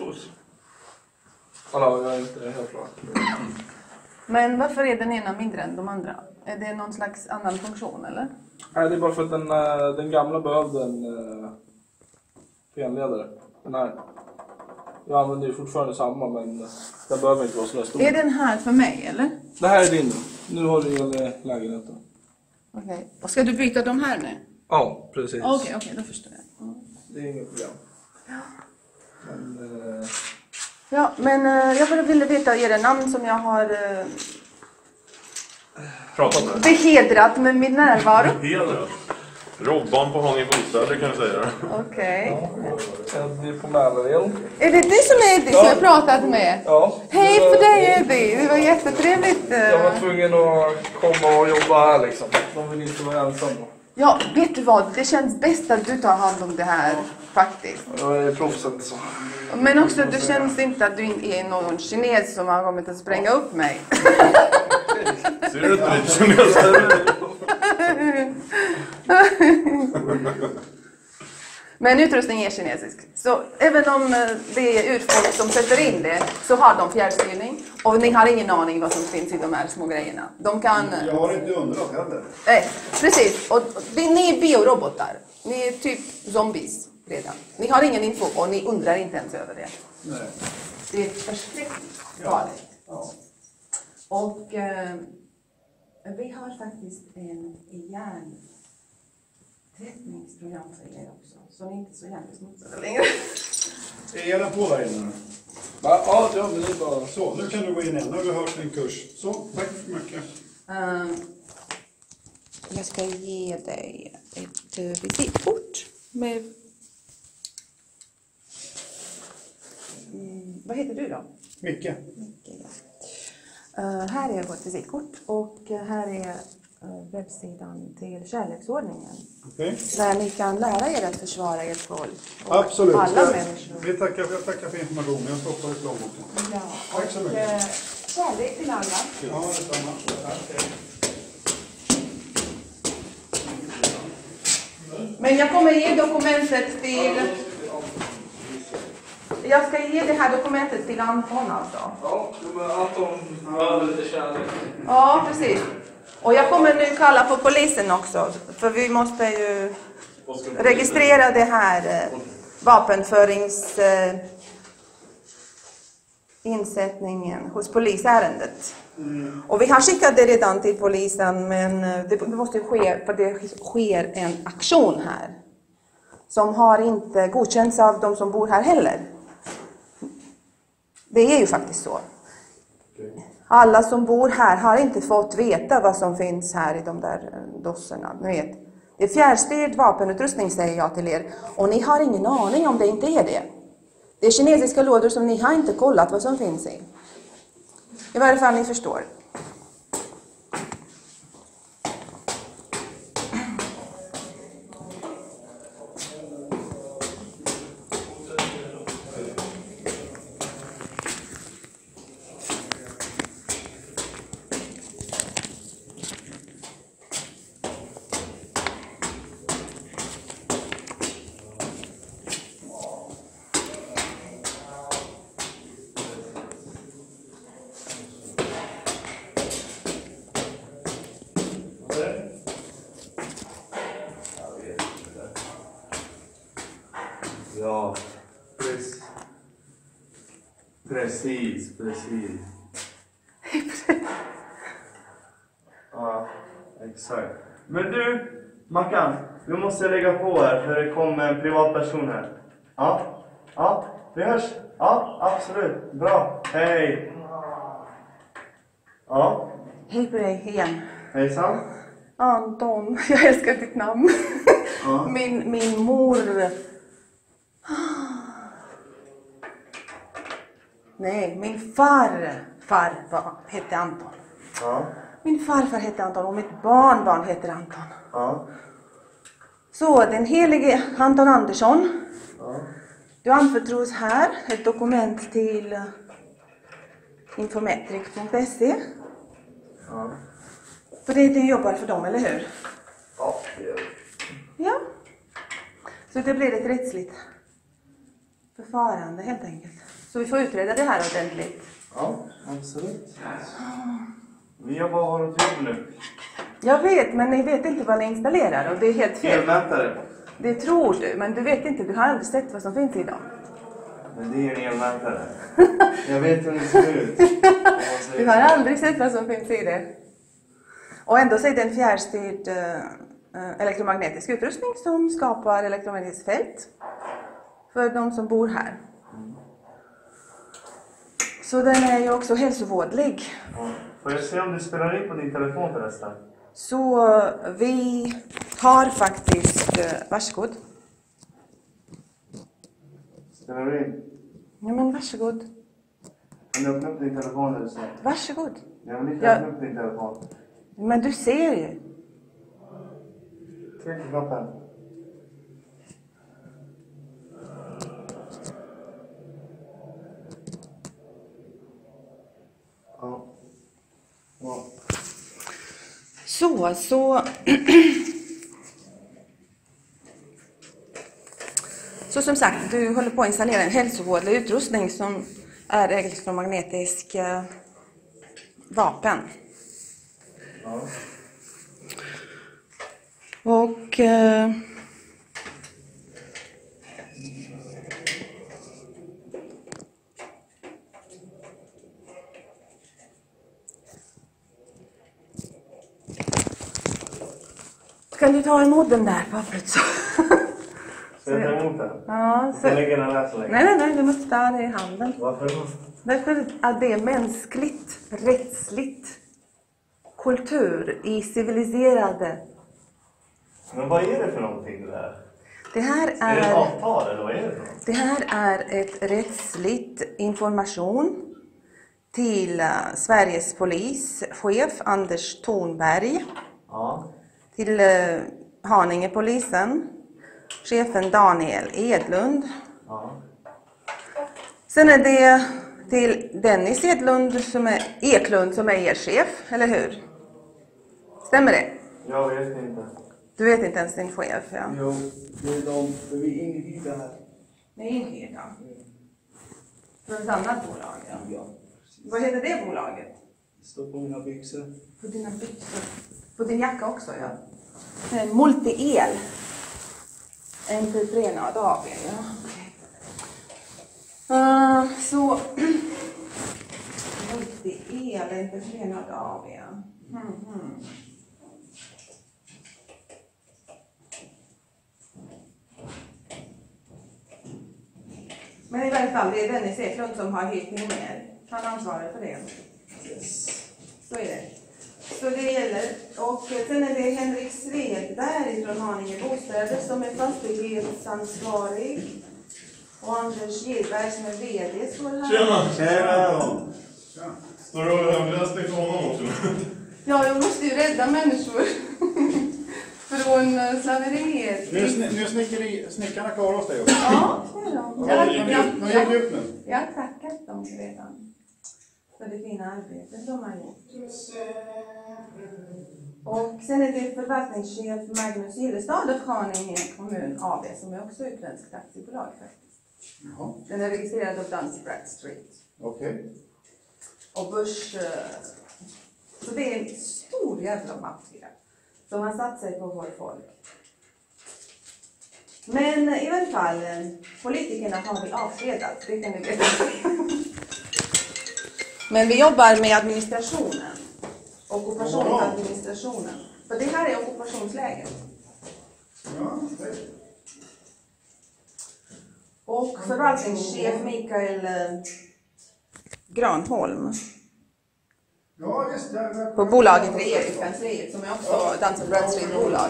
Sås. Alltså, jag är inte helt klar. Men varför är den ena mindre än de andra? Är det någon slags annan funktion eller? Nej, det är bara för att den, äh, den gamla behövde en äh, fenledare. Den här. Jag använder ju fortfarande samma, men den behöver inte vara så stor. Är den här för mig eller? Det här är din. Nu har du hela lägenheten. Okej. Okay. Och ska du byta de här nu? Ja, precis. Okej, okay, okej, okay, då förstår jag. Mm. Det är inget problem. Ja. Men, äh... ja, men äh, jag bara ville veta era namn som jag har äh, Pratat med. behedrat med min närvaro. Behedrat? Robban på Haninge bostäder kan jag säga. Okej. Okay. Eddie på Mälarel. Är det du som är Eddie som jag pratat med? Ja. Hej för dig Eddie, det var jättetrevligt. Jag var tvungen att komma och jobba här liksom. De vill inte vara ensamma. Ja, vet du vad? Det känns bäst att du tar hand om det här faktiskt. Jag är proffset så. Men också, det känns inte att du är någon kines som har kommit att spränga upp mig. Ser du inte lite kines? Men utrustning är kinesisk. Så även om det är urfolk som sätter in det så har de fjärrstyrning. Och ni har ingen aning vad som finns i de här små grejerna. De kan... Jag har inte undrat heller. Eh, precis. Och ni är biorobotar. Ni är typ zombies redan. Ni har ingen info och ni undrar inte ens över det. Nej. Det är förskräckligt farligt. Ja. Och eh, vi har faktiskt en hjärntvättningsprogram för er också. Så ni är inte så hjärnsmutsade längre. Är den på där inne? Ja, ja, men det är bara... Så, nu kan du gå in igen. Nu har vi hört din kurs. Så, tack så mycket. Um, jag ska ge dig ett uh, visitkort med... Mm, vad heter du då? Micke. Micke, ja. Uh, här är vårt visitkort och uh, här är uh, webbsidan till kärleksordningen. Okay. Där ni kan lära er att försvara ert folk. Och absolut. Alla jag, människor. Vi tackar, jag tackar för informationen. Jag stoppar i plånboken. Ja, tack så mycket. Uh, kärlek till alla. Ja, detsamma. Men jag kommer ge dokumentet till... Jag ska ge det här dokumentet till Anton alltså. Ja, men Anton behöver lite kärlek. Ja, precis. Och jag kommer nu kalla på polisen också. För vi måste ju registrera det här eh, vapenförings... Eh, insättningen hos polisärendet. Mm. Och vi har skickat det redan till polisen, men det måste ske, för det sker en aktion här som har inte godkänts av de som bor här heller. Det är ju faktiskt så. Alla som bor här har inte fått veta vad som finns här i de där dosserna. Ni vet, det är fjärrstyrd vapenutrustning, säger jag till er. Och ni har ingen aning om det inte är det. Det är kinesiska lådor som ni har inte kollat vad som finns i. I varje fall ni förstår. Ja, precis. Precis, precis. Ja, exakt. Men du, Mackan, du måste lägga på här för det kommer en privatperson här. Ja, ja, vi hörs. Ja, absolut. Bra. Hej. Ja. Hej på dig igen. Hejsan. Anton, jag älskar ditt namn. Ja. Min, min mor... Nej, min far, far var, hette Anton. Ja. Min farfar hette Anton och mitt barnbarn heter Anton. Ja. Så den helige Anton Andersson. Ja. Du anförtros här ett dokument till infometric punkt se. Ja. För det är du jobbar för dem, eller hur? Ja, det gör vi. Ja. Så det blir ett rättsligt förfarande helt enkelt. Så vi får utreda det här ordentligt. Ja, absolut. Vi har bara har ett jobb nu. Jag vet, men ni vet inte vad ni installerar och det är helt fel. Elmätare. Det tror du, men du vet inte. Du har aldrig sett vad som finns i dem. Men det är en elmätare. Jag vet hur det ser ut. Du har aldrig sett vad som finns i det. Och ändå så är det en fjärrstyrd uh, elektromagnetisk utrustning som skapar elektromagnetiskt fält för de som bor här. Så den är ju också hälsovådlig. Ja. Får jag se om du spelar in på din telefon förresten? Så uh, vi har faktiskt... Uh, varsågod. Spelar du in? Ja, men varsågod. Kan du öppna upp din telefon eller så? Varsågod. Jag vill inte Ja. öppna upp din telefon. Men du ser ju. Tryck på knappen. Ja. Ja. Så, så... Så som sagt, du håller på att installera en hälsovådlig utrustning som är elektromagnetisk eh, vapen. Ja. Och... Eh, kan du ta emot den där pappret så? Ska jag ta emot den? Ja, så... Jag lägger den här så länge. Nej, nej, nej, du måste ta det i handen. Varför då? Därför att det är mänskligt, rättsligt, kultur i civiliserade. Men vad är det för någonting det där? Det här Är det ett är, avtal eller vad är det för något? det här är ett rättsligt information till uh, Sveriges polischef Anders Thornberg, Ja. till uh, Haningepolisen, chefen Daniel Edlund. Ja. Sen är det till Dennis Edlund som är, Eklund som är er chef, eller hur? Stämmer det? Jag vet inte. Du vet inte ens din chef, ja. Jo, det är de, för vi är inhyrda här. Nej, inhyrda. Från ett annat bolag, ja. Ja, Vad heter det bolaget? det står på mina byxor. På dina byxor. På din jacka också, ja. Eh, Multi-el. Entreprenad A B, ja. Okej. Uh, så... Multi-el, Entreprenad A B, ja. Mm -hmm. Men i varje fall, det är Dennis Eklund som har hyrt in mer. Han ansvarar för det. Yes. Så är det. Så det gäller. Och sen är det Henrik Svedberg från Haninge Bostäder som är fastighetsansvarig. Och Anders Gillberg som är vd står här. Tjena! Tjena! Står du och överläste för honom också? Ja, jag måste ju rädda människor från slaveriet. Nu, sn- nu snickeri, snickarna kvar hos dig också. Ja, det är de. Ja, Jag, de, jag, de gick ut nu. jag har tackat dem redan för det fina arbetet de har gjort. Och sen är det förvaltningschef Magnus Gillestad av Haninge kommun A B som är också utländskt aktiebolag faktiskt. Jaha, Den är registrerad av Duns Bradstreet okej. och Bush. eh, Så det är en stor jävla maffia som har satt sig på vår folk. Men i alla fall, eh, politikerna har vi avskedat, det kan ni veta. Men vi jobbar med administrationen. Ockupationsadministrationen. För det här är ockupationsläget. Ja, okej. Och förvaltningschef Mikael eh, Granholm. Ja, visst. Jag, jag, På bolaget Regeringskansliet som är också Duns Bradstreet-bolag.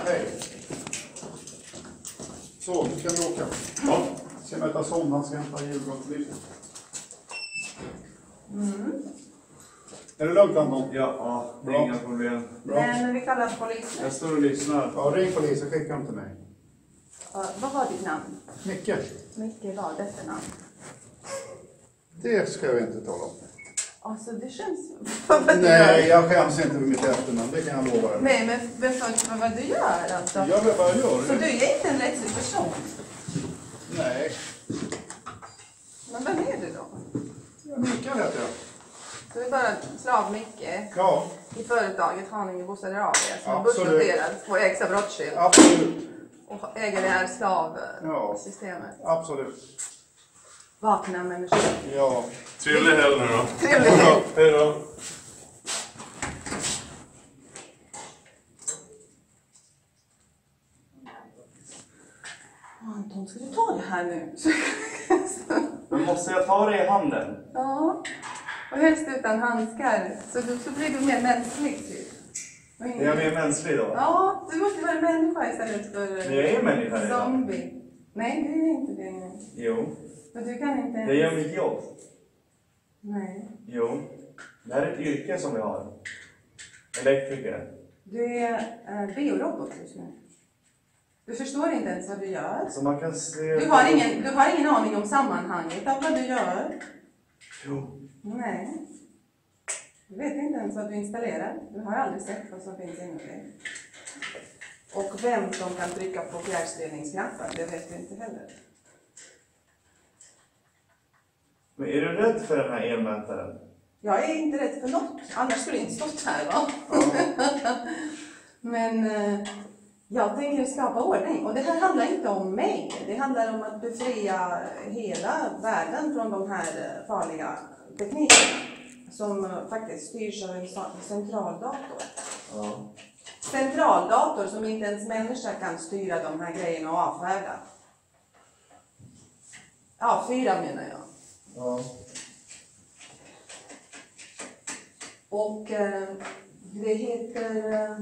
Så, nu kan vi åka. Ja. Ska möta son, han ska hämta julgranspolisen. Mm. Är det lugnt, Anton? Ja, ja, det är Bra. inga problem. Bra. Men vi kallar polisen. Jag står och lyssnar. Ja, ring polisen, skicka dem till mig. Uh, vad var ditt namn? Micke. Micke vad efternamn? Det ska jag inte tala om. Alltså det känns... Nej, jag skäms inte för mitt efternamn, det kan jag lova dig. Nej, men vem för vad du gör alltså? Jag vet vad jag gör. Så du är inte en rättslig person? Nej. då? Ja, Micke vet jag. Så vi bara slav Micke Ja, i företaget Haninge Bostäder A B som är Absolut. börsnoterat på ägs av Rothschild absolut. och äger det här Ja. slavsystemet. Absolut. Vakna människor. Ja. Trevlig helg nu då. Trevlig helg. Hej då. Anton, ska du ta det här nu? Men måste jag ta det i handen? Ja, och helst utan handskar. Så, du, så blir du mer mänsklig typ. Är jag mer mänsklig då? Ja, du måste vara människa istället för Men jag är människa idag. zombie. Nej, du är inte det. Jo. Men du kan inte... Jag gör mitt jobb. Nej. Jo. Det här är ett yrke som vi har. Elektriker. Du är äh, biorobot just nu. Du förstår inte ens vad du gör. Så man kan se... Du har ingen, du har ingen aning om sammanhanget av vad du gör. Jo. Nej. Du vet inte ens vad du installerar. Du har aldrig sett vad som finns inuti. Och vem som kan trycka på fjärrstyrningsknappar, det vet du inte heller. Men är du rädd för den här elmätaren? Jag är inte rädd för något, annars skulle jag inte stått här va? Ja. Men eh, jag tänker skapa ordning. Och det här handlar inte om mig. Det handlar om att befria hela världen från de här farliga teknikerna. Som eh, faktiskt styrs av en centraldator. Ja. Centraldator som inte ens människa kan styra de här grejerna och avfärda. Ja, fyra menar jag. Ja. Och eh, det heter eh,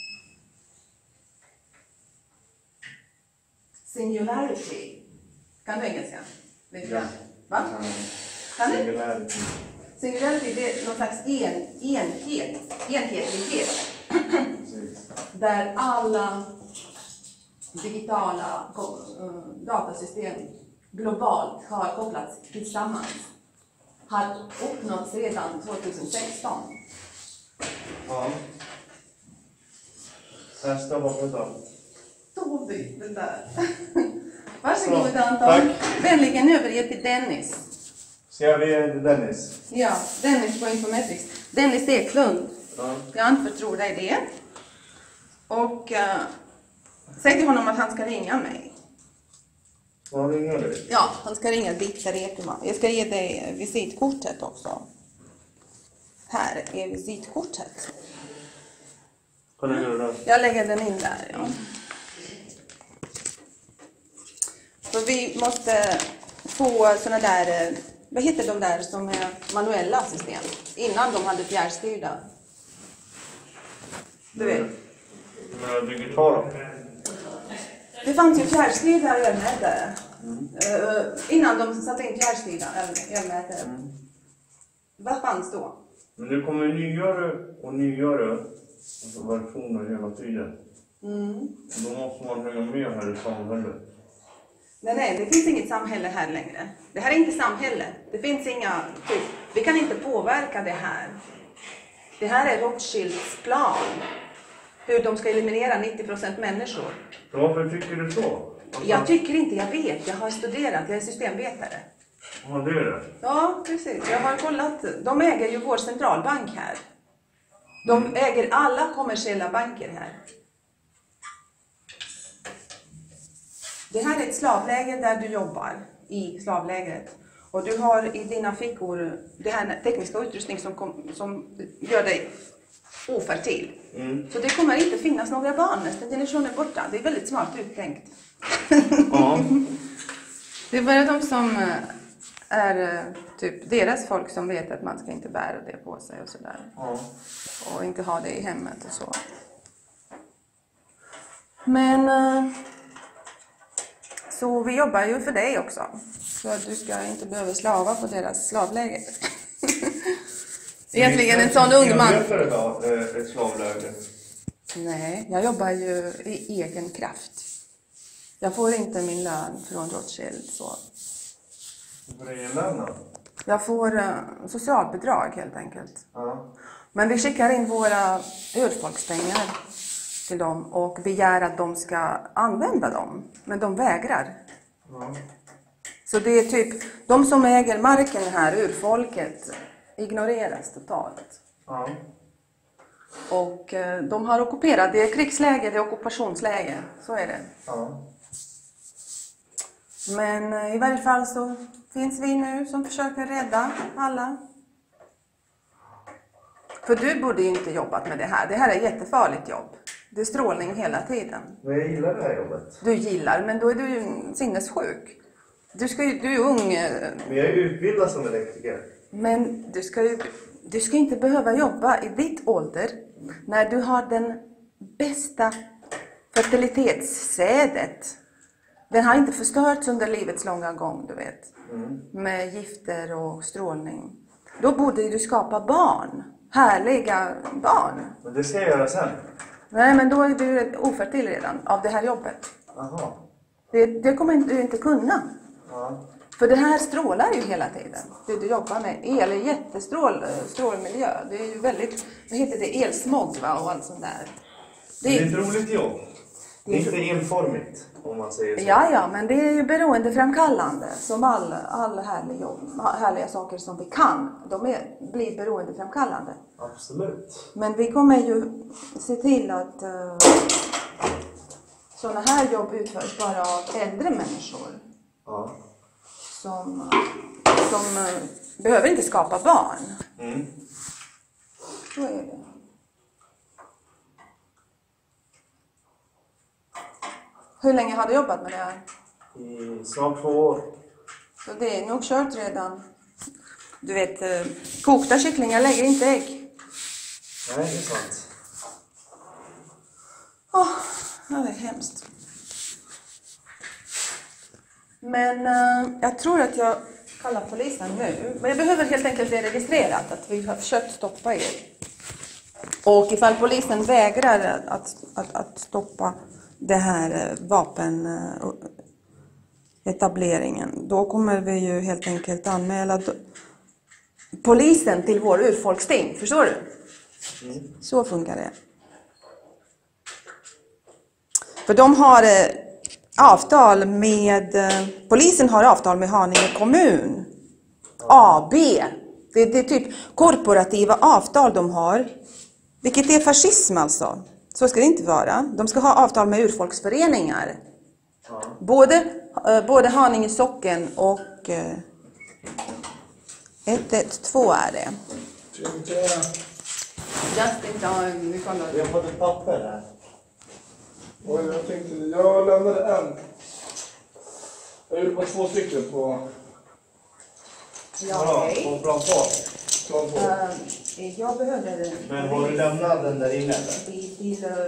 singularity. Kan du engelska? Vet du Ja. det? Va? Kan du? Singularity. Singularity det är någon slags en, enhet, enhetlighet. Precis. Där alla digitala uh, datasystem globalt har kopplats tillsammans. Har uppnåtts redan tjugohundrasexton. Ja. Nästa borta då. Då byter den där. Varsågod Så, Anton. tack. Vänligen överge till Dennis. Ska vi ge till Dennis? Ja, Dennis på Infometrics. Dennis Eklund. Ja. Jag anförtror dig det. Och uh, säg till honom att han ska ringa mig. Vad ringer du? Ja, han ska ringa Victor Ekman. Jag ska ge dig visitkortet också. Här är visitkortet. Vad lägger du där? Jag lägger den in där, ja. För vi måste få såna där, vad heter de där som är manuella system? Innan de hade fjärrstyrda. Du vet. Men digitala? Det fanns ju fjärrstyrda elmätare. Mm. Uh, innan de satte in fjärrstyrda elmätare. Mm. Vad fanns då? Men det kommer nyare och nyare alltså versioner hela tiden. Mm. Då måste man hänga med här i samhället. Nej, nej, det finns inget samhälle här längre. Det här är inte samhälle. Det finns inga, typ, vi kan inte påverka det här. Det här är Rothschilds plan. Hur de ska eliminera nittio procent människor. Varför tycker du så? Alltså, Jag tycker inte, jag vet. Jag har studerat, jag är systemvetare. Ja, det är det. Ja, precis. Jag har kollat. De äger ju vår centralbank här. De äger alla kommersiella banker här. Det här är ett slavläger där du jobbar i slavlägret. Och du har i dina fickor det här tekniska utrustning som, kom, som gör dig ofertil. Mm. Så det kommer inte finnas några barn nästan generationer borta. Det är väldigt smart uttänkt. Ja. Det är bara de som är typ deras folk som vet att man ska inte bära det på sig och sådär. Ja. Och inte ha det i hemmet och så. Men så vi jobbar ju för dig också. Så att du ska inte behöva slava på deras slavläger. Egentligen en sån ung man. Är det då, ett slavläger? Nej, jag jobbar ju i egen kraft. Jag får inte min lön från Rothschild så. Vad är det lön då? Jag får uh, socialbidrag helt enkelt. Ja. Men vi skickar in våra urfolkspengar till dem och begär att de ska använda dem. Men de vägrar. Ja. Så det är typ, de som äger marken här, urfolket, ignoreras totalt. Ja. Och eh, de har ockuperat, det är krigsläge, det är ockupationsläge, så är det. Ja. Men eh, i varje fall så finns vi nu som försöker rädda alla. För du borde ju inte jobbat med det här, det här är ett jättefarligt jobb. Det är strålning hela tiden. Men jag gillar det här jobbet. Du gillar, men då är du ju sinnessjuk. Du, ska ju, du är ju ung. Men jag är utbildad som elektriker. Men du ska ju du ska inte behöva jobba i ditt ålder när du har den bästa fertilitetssädet. Den har inte förstörts under livets långa gång, du vet. Mm. Med gifter och strålning. Då borde du skapa barn. Härliga barn. Men det ska jag göra sen. Nej, men då är du ofertil redan av det här jobbet. Aha. Det, det kommer du inte kunna. Ja. För det här strålar ju hela tiden. Det du jobbar med. El är jättestrål, strålmiljö. Det är ju väldigt, vad heter det, elsmog va? Och allt sånt där. Det är ett roligt jobb. Det är inte enformigt, om man säger så. Ja, ja, men det är ju beroendeframkallande. Som all, all härlig jobb, härliga saker som vi kan. De är, blir beroendeframkallande. Absolut. Men vi kommer ju se till att uh, sådana här jobb utförs bara av äldre människor. Ja. Som, som uh, behöver inte skapa barn. Mm. Så är det. Hur länge har du jobbat med det här? I snart två år. Så det är nog kört redan. Du vet, uh, kokta kycklingar lägger inte ägg. Nej, det är sant. Åh, oh, det är hemskt. Men uh, jag tror att jag kallar polisen nu. Men jag behöver helt enkelt det registrerat att vi har försökt stoppa er. Och ifall polisen vägrar att, att, att stoppa det här vapenetableringen, då kommer vi ju helt enkelt anmäla polisen till vår urfolksting. Förstår du? Mm. Så funkar det. För de har eh, avtal med, eh, polisen har avtal med Haninge kommun. A B. Det, det är typ korporativa avtal de har. Vilket är fascism alltså. Så ska det inte vara. De ska ha avtal med urfolksföreningar. Ja. Både, eh, både Haninge socken och eh, ett ett två är det. Trevligt. Just in time. Vi kollar. Vi har fått ett papper här. Oj, jag tänkte, jag lämnade en. Jag gjorde bara två stycken på, Ja, okej. på plan två. Plan två. Uh, jag behöver... Men har du lämnat den där inne? Till, till uh,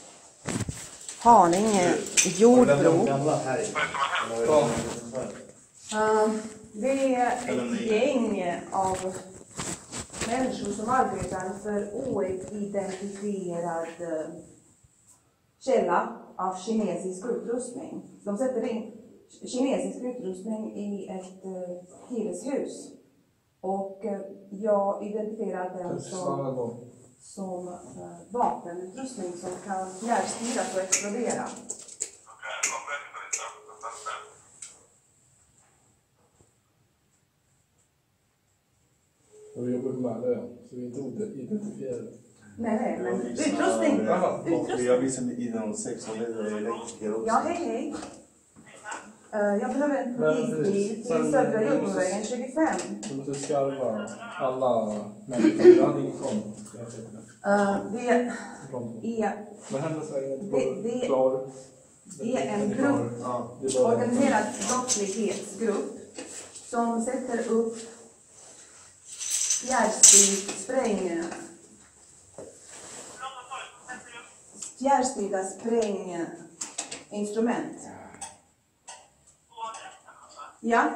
Haninge jordbruk. Gamla här. Ja. Uh, det är ett gäng av människor som arbetar för oidentifierad uh, källa av kinesisk utrustning. De sätter in kinesisk utrustning i ett uh, hyreshus. Och uh, jag identifierar den som, som uh, vapenutrustning som kan fjärrstyras och explodera. Vi jobbar med det, så vi är inte identifierade. Nej, nej, men utrustning. Och jag visar i den sex som är elektriker också. Ja, hej, hej. Uh, jag behöver en polisbil till Södra Djurgårdsvägen tjugofem. Du måste skarva alla människor. Jag hade ingen koll. Uh, det är... Men hennes vägen Det, det, klar. det är en grupp, Ja. organiserad brottslighetsgrupp som sätter upp fjärrstyrd spräng... fjärrstyrda spränginstrument. Ja.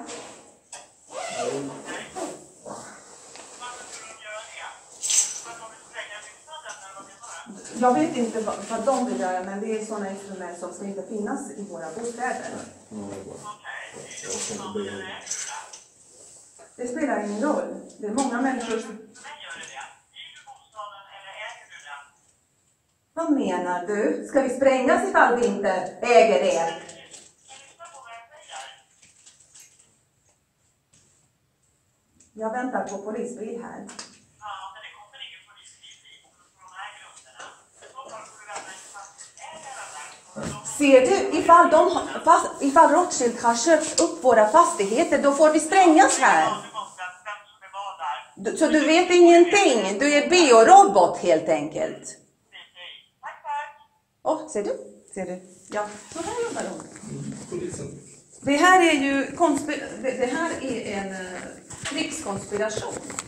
Jag vet inte vad, vad de vill göra, men det är sådana instrument som ska inte finnas i våra bostäder. Det spelar ingen roll. Det är många människor som... Vad menar du? Ska vi sprängas ifall vi inte äger det? Jag väntar på polisbil här. Ja, men det kommer ingen polisbil dit på de här grunderna. I så fall får du vänta till fastighetsägarna där. Ser du, ifall, de, har- fast, ifall Rothschild har köpt upp våra fastigheter, då får vi sprängas här. Du måste veta vem som är vad där. Du- Så du vet ingenting? Du är biorobot helt enkelt. Tack, tack. Åh, ser du? Ser du? Ja, så här jobbar de. Polisen. Det här är ju konspir- det, det här är en uh, krigskonspiration.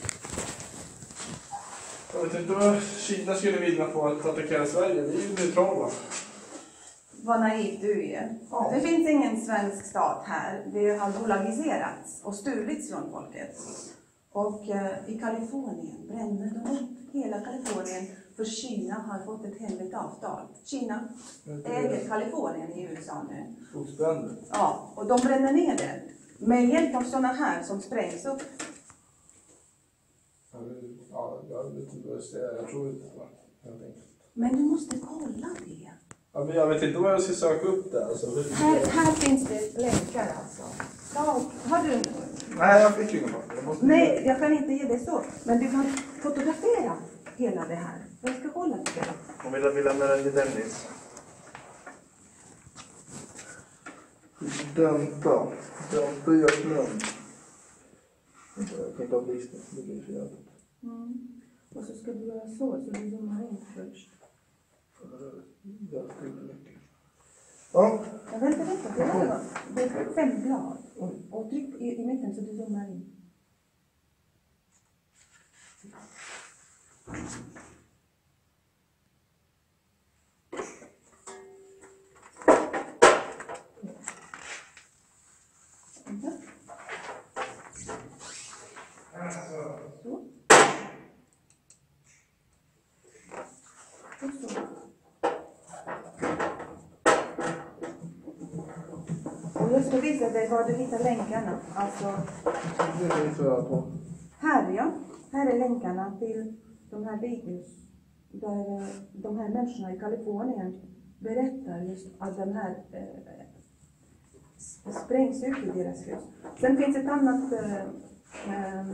Jag vet inte vad Kina skulle vinna på att attackera Sverige. Vi är ju neutrala. Vad naiv du är. Ja. Det finns ingen svensk stat här. Det har bolagiserats och stulits från folket. Och eh, i Kalifornien brände de upp hela Kalifornien för Kina har fått ett hemligt avtal. Kina äger Kalifornien i U S A nu. Skogsbränder. Ja, och de bränner ner det med hjälp av sådana här som sprängs upp. Ja, jag vet inte vad jag ska säga. Jag tror inte det. Helt enkelt. Men du måste kolla det. Ja, men jag vet inte vad jag ska söka upp där. Alltså. Här, här finns det länkar alltså. Ja, har du... Nej, jag fick ingen fråga. Jag måste... Nej, jag kan inte ge det så. Men du kan fotografera hela det här. Jag ska kolla på det. Om vi vill lämna den till Dennis. Dämpa. Dämpa hjärnan. Jag kan inte ha listan. Det blir för jävligt. Mm. Och så ska du göra så, så du zoomar in först. Ja. Ja, vänta, vänta. Det är, det är fem blad. Och tryck i, i mitten så du zoomar in. Vänta. Så. Och så. Och jag ska visa dig var du hittar länkarna. Alltså, Det är det jag på. här ja. Här är länkarna till de här videos. Där eh, de här människorna i Kalifornien berättar just att den här eh, s- sprängs ut i deras hus. Sen finns ett annat eh, eh,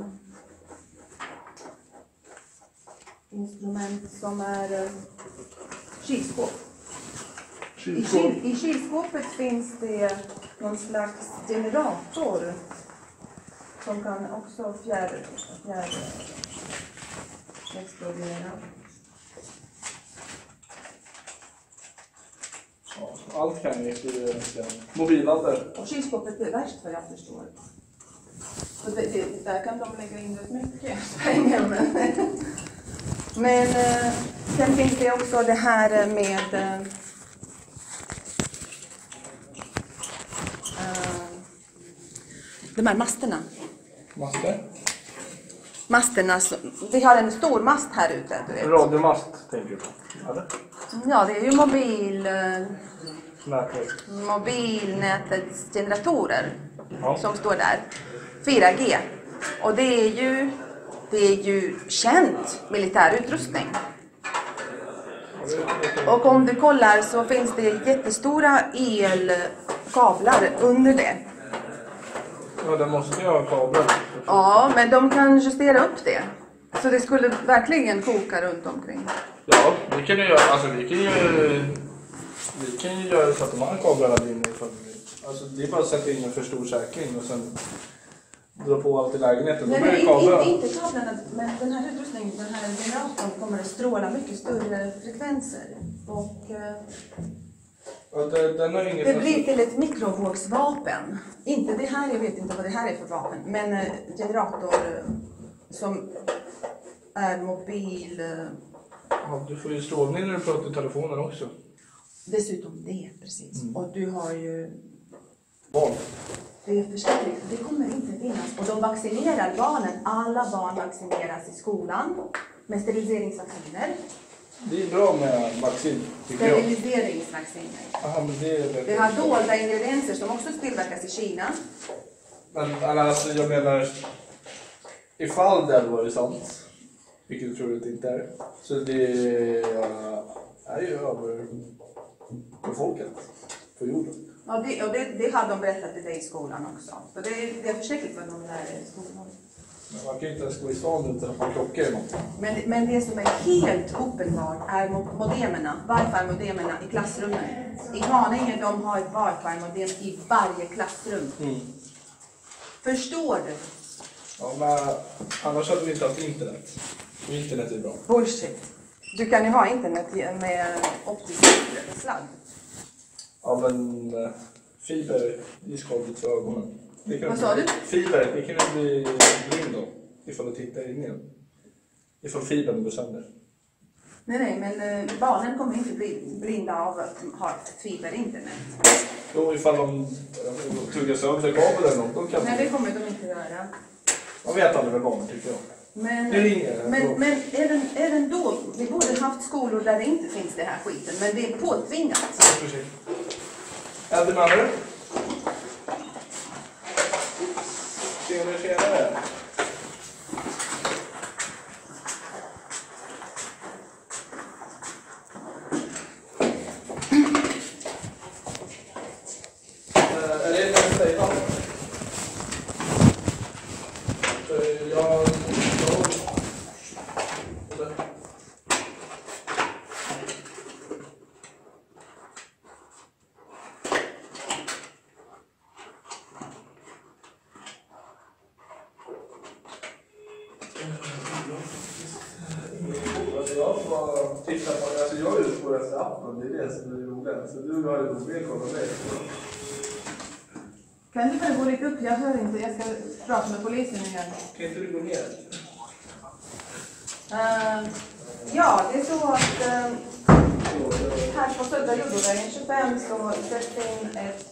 instrument som är eh, kylskåp. I, kyl, I kylskåpet finns det någon slags generator som kan också fjärr, fjärr explodera. Ja, allt kan ju explodera. Mobilladdare. Och kylskåpet är värst vad jag förstår. Och det, det, där kan de lägga in rätt mycket pengar. Men, men eh, sen finns det också det här med eh, de här masterna. Master? Masterna, så- vi har en stor mast här ute, du vet. Radiomast tänker du på? Eller? Ja, det är ju mobil, eh, Nätverk. mobilnätets generatorer Ja. som står där. fyra G. Och det är ju, det är ju känt militär utrustning. Och om du kollar så finns det jättestora elkablar under det. Ja, det måste ju ha kablar. Ja, men de kan justera upp det. Så det skulle verkligen koka runt omkring. Ja, vi kan ju göra, alltså vi kan ju, vi kan ju göra så att de här kablarna blir inne ifall vi vill. Alltså det är bara att sätta in en för stor säkring och sen dra på allt i lägenheten. Nej, De här nej, kablarna. inte, inte kablarna, men den här utrustningen, den här generatorn kommer att stråla mycket större frekvenser. Och eh, Ja, det, den har inget det blir till ett mikrovågsvapen. Inte det här, jag vet inte vad det här är för vapen, men eh, generator eh, som är mobil. Eh, Ja, du får ju strålning när du pratar i telefonen också. dessutom det, precis. Och du har ju... Barn. Det är förskräckligt. Det kommer inte finnas. Och de vaccinerar barnen. Alla barn vaccineras i skolan med steriliseringsvacciner. Det är bra med vaccin, tycker jag. Steriliseringsvacciner. Aha, men det är det. Det har dolda ingredienser som också tillverkas i Kina. Men alltså, jag menar, ifall det hade varit sant, vilket jag tror att det inte är, så det är ju över befolkat på jorden. Ja, det, och det, det har de berättat till dig i skolan också. Så det, det är förskräckligt vad de lär i skolan. Men man kan ju inte ens gå i stan utan att man klockar i någonting. Men, men det som är helt uppenbart är modemerna, wifi-modemerna i klassrummen. I Haninge de har ett wifi-modem i varje klassrum. Mm. Förstår du? Ja, men annars hade vi inte haft internet. Och internet är bra. Bullshit. Du kan ju ha internet med optisk sladd. Ja, men äh, fiber, det är skadligt för ögonen. Det kan Vad sa du? Fiber, det kan ju bli blind då. Ifall du tittar in igen. Ifall fibern går sönder. Nej, nej, men eh, barnen kommer inte bli blinda av att ha ett fiberinternet. Jo, ifall de äh, tuggar sönder kabeln eller något, då kan Nej, de... det kommer de inte göra. Man vet aldrig med barn, tycker jag. Men, det ringer. men, men är, den, är den då, vi borde haft skolor där det inte finns det här skiten, men det är påtvingat. Precis. Äldemannen. Tjenare, tjenare. Uh, är det en säg då? Jag... Titta på det, alltså jag är ute på den appen, det är det som är roligt. Så du har ju mer koll på det. Kan du bara gå lite upp? Jag hör inte, jag ska prata med polisen igen. Kan inte du gå ner? Uh, ja, det är så att uh, här på Södra Jordbruksvägen tjugofem så sätts in ett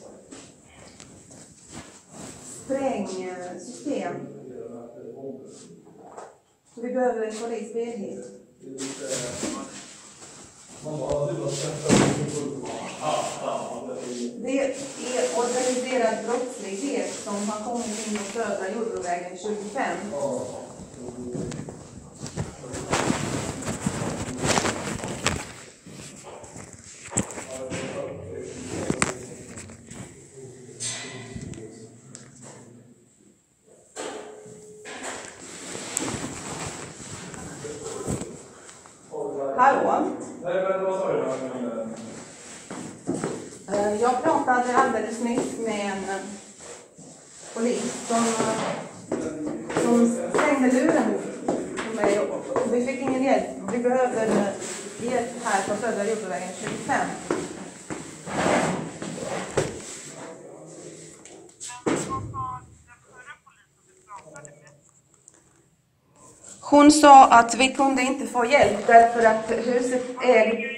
sprängsystem. Så vi behöver en polisbil. Det är organiserad brottslighet som har kommit in på Södra Jordbruksvägen tjugofem. Hallå? Nej, men vad sa du? Jag pratade alldeles nyss med en polis som, som stängde luren på mig. Vi fick ingen hjälp. Vi behöver hjälp här på Södra Jordbruksvägen tjugofem. Hon sa att vi kunde inte få hjälp därför att huset är...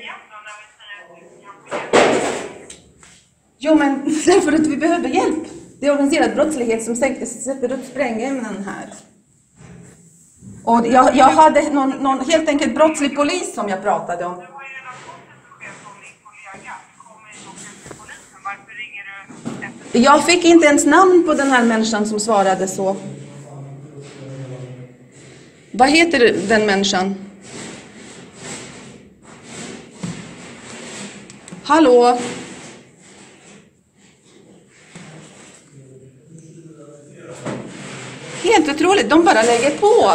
Jo, men därför att vi behöver hjälp. Det är organiserad brottslighet som sätter upp sprängämnen här. Och jag, jag hade någon, någon helt enkelt brottslig polis som jag pratade om. Jag fick inte ens namn på den här människan som svarade så. Vad heter den människan? Hallå? Helt otroligt, de bara lägger på.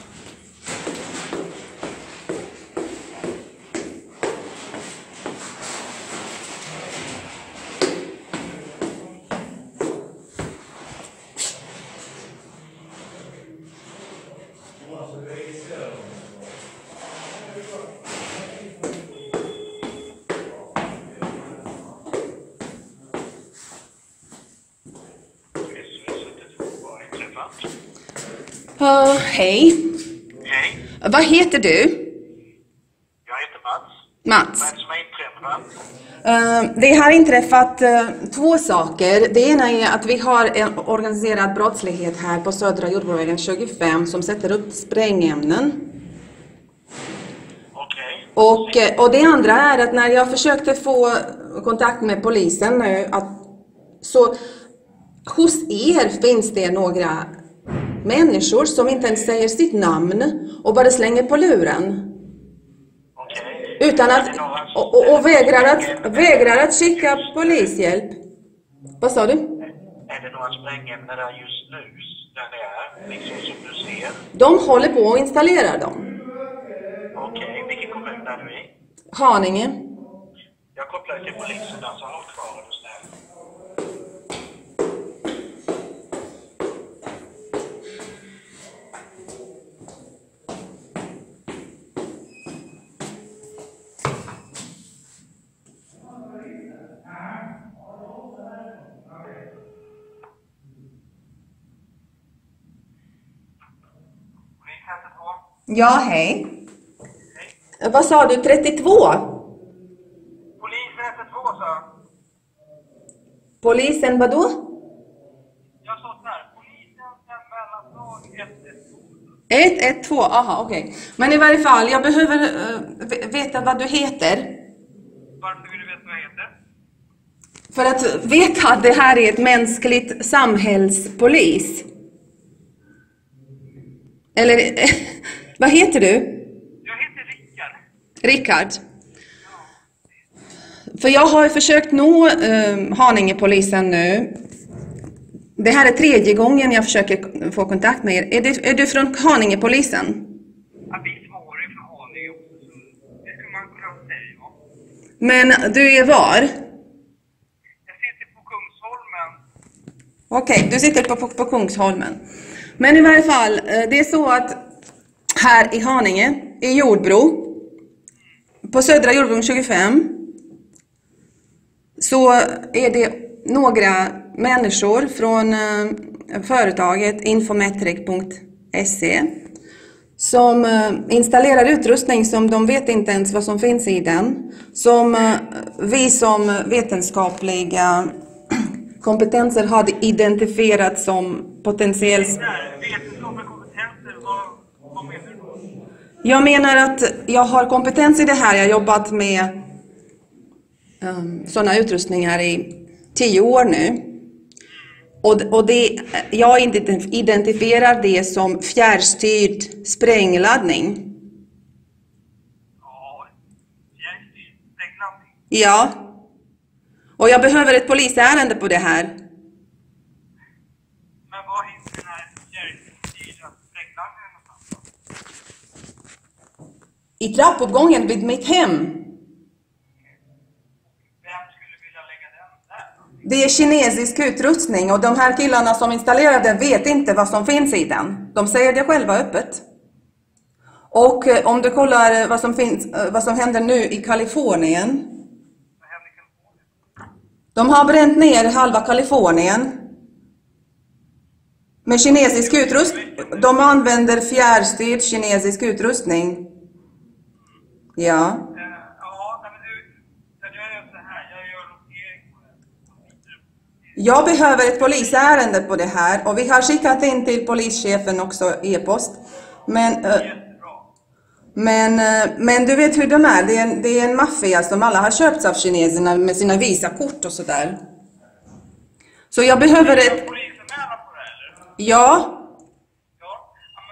Uh, hej. Hej. Vad heter du? Jag heter Mats. Mats. Vad är det som har inträffat? Uh, det har inträffat uh, två saker. Det ena är att vi har en organiserad brottslighet här på Södra Jordbruksvägen tjugofem som sätter upp sprängämnen. Okej. Och, och det andra är att när jag försökte få kontakt med polisen nu, att, så hos er finns det några människor som inte ens säger sitt namn och bara slänger på luren. Okej. Utan att, och, och, och vägrar, att, vägrar att skicka polishjälp. Vad sa du? Är det några sprängämnen där just nu? där det är, liksom som du ser. De håller på att installera dem. Okej, vilken kommun är du i? Haninge. Jag kopplar till polisen där, så håll kvar är du snäll. Ja, hej. Vad sa du, trettiotvå? Polisen ett ett två, så. Polisen vadå? Jag sa så här, polisen mellanslag ett ett två. ett ett två, aha, okej. Okay. Men i varje fall, jag behöver uh, veta vad du heter. Varför vill du veta vad jag heter? För att veta att det här är ett mänskligt samhällspolis. Eller, vad heter du? Jag heter Rickard. Rickard. För jag har försökt nå uh, Haningepolisen nu. Det här är tredje gången jag försöker få kontakt med er. Är du, är du från Haningepolisen? Ja, vi svarar från Haninge också, så det skulle man kunna säga. Men du är var? Jag sitter på Kungsholmen. Okej, okay, du sitter på, på, på Kungsholmen. Men i varje fall, det är så att här i Haninge, i Jordbro, på Södra Jordbron tjugofem, så är det några människor från uh, företaget infometric punkt se som uh, installerar utrustning som de vet inte ens vad som finns i den. Som uh, vi som vetenskapliga kompetenser hade identifierat som potentiell... Vetenskapliga kompetenser, vad, vad menar du då? Jag menar att jag har kompetens i det här. Jag har jobbat med um, sådana utrustningar i tio år nu. Och, och det, jag identifierar det som fjärrstyrd sprängladdning. Ja, fjärrstyrd sprängladdning. Ja. Och jag behöver ett polisärende på det här. Men vad heter den här fjärrstyrda sprängladdningen någonstans? I trappuppgången vid mitt hem. Vem skulle vilja lägga den där? Det är kinesisk utrustning och de här killarna som installerar den vet inte vad som finns i den. De säger det själva öppet. Och eh, om du kollar vad som, finns, eh, vad som händer nu i Kalifornien. Vad händer i Kalifornien? De har bränt ner halva Kalifornien. Med kinesisk utrustning. De använder fjärrstyrd kinesisk utrustning. Ja. Ja, men du, jag gör så här, jag gör notering på det. Jag behöver ett polisärende på det här och vi har skickat in till polischefen också e-post. Men, men, men du vet hur de är, det är en, det är en maffia som alla har köpt av kineserna med sina visakort och sådär. Så jag behöver ett... Polisen med på det, eller? Ja. Ja, men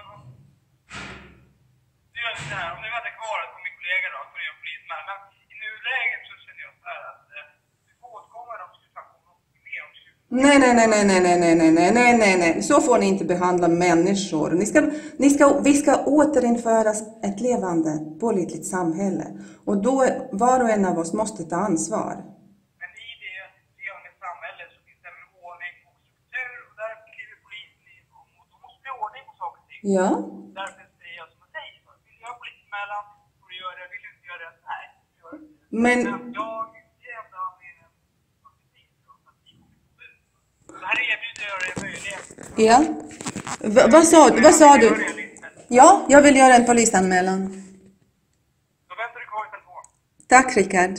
du gör så här, om ni väntar kvar på min kollega då, så är jag polis med. Men i nuläget så känner jag så här att du får återkomma om du ska få något mer om tjugo. Nej, nej, nej, nej, nej, nej, nej, nej, nej, nej, nej. Så får ni inte behandla människor. Ni ska, ni ska, vi ska återinföra ett levande, pålitligt samhälle. Och då, var och en av oss måste ta ansvar. Men i det levande samhället så finns det en ordning och struktur och där kliver polisen in och då måste bli ordning på saker och ting. Ja. Därför säger jag som jag säger. Vill du göra polisanmälan får du göra det, vill du inte göra det, nej, du gör det. Men... Men jag jävlar med en det här erbjuder jag dig en möjlighet. Ja. Va, vad, sa, vad sa du? Ja, jag vill göra en polisanmälan. Då väntar du kvar i telefon. Tack, Rickard.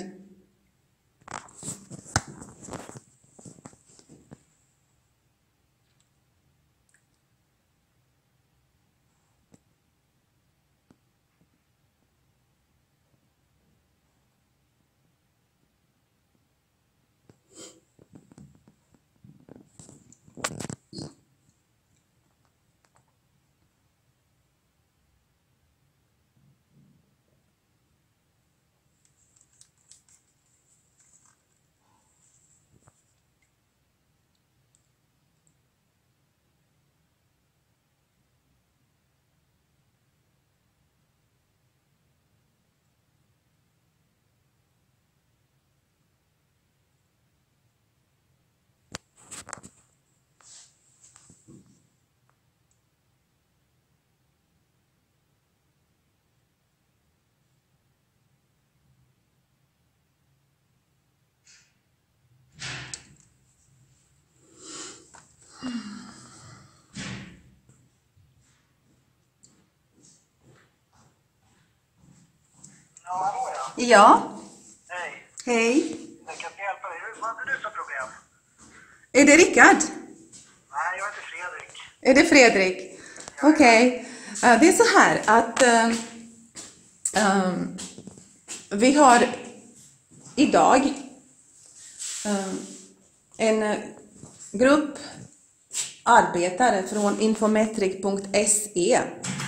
Ja, hallå ja. Ja, Hej. hej. Jag kan inte hjälpa dig. Vad hade du för problem? Är det Rickard? Nej, jag heter Fredrik. Är det Fredrik? Okej. Okay. Det är så här att uh, um, vi har idag uh, en grupp arbetare från infometric punkt se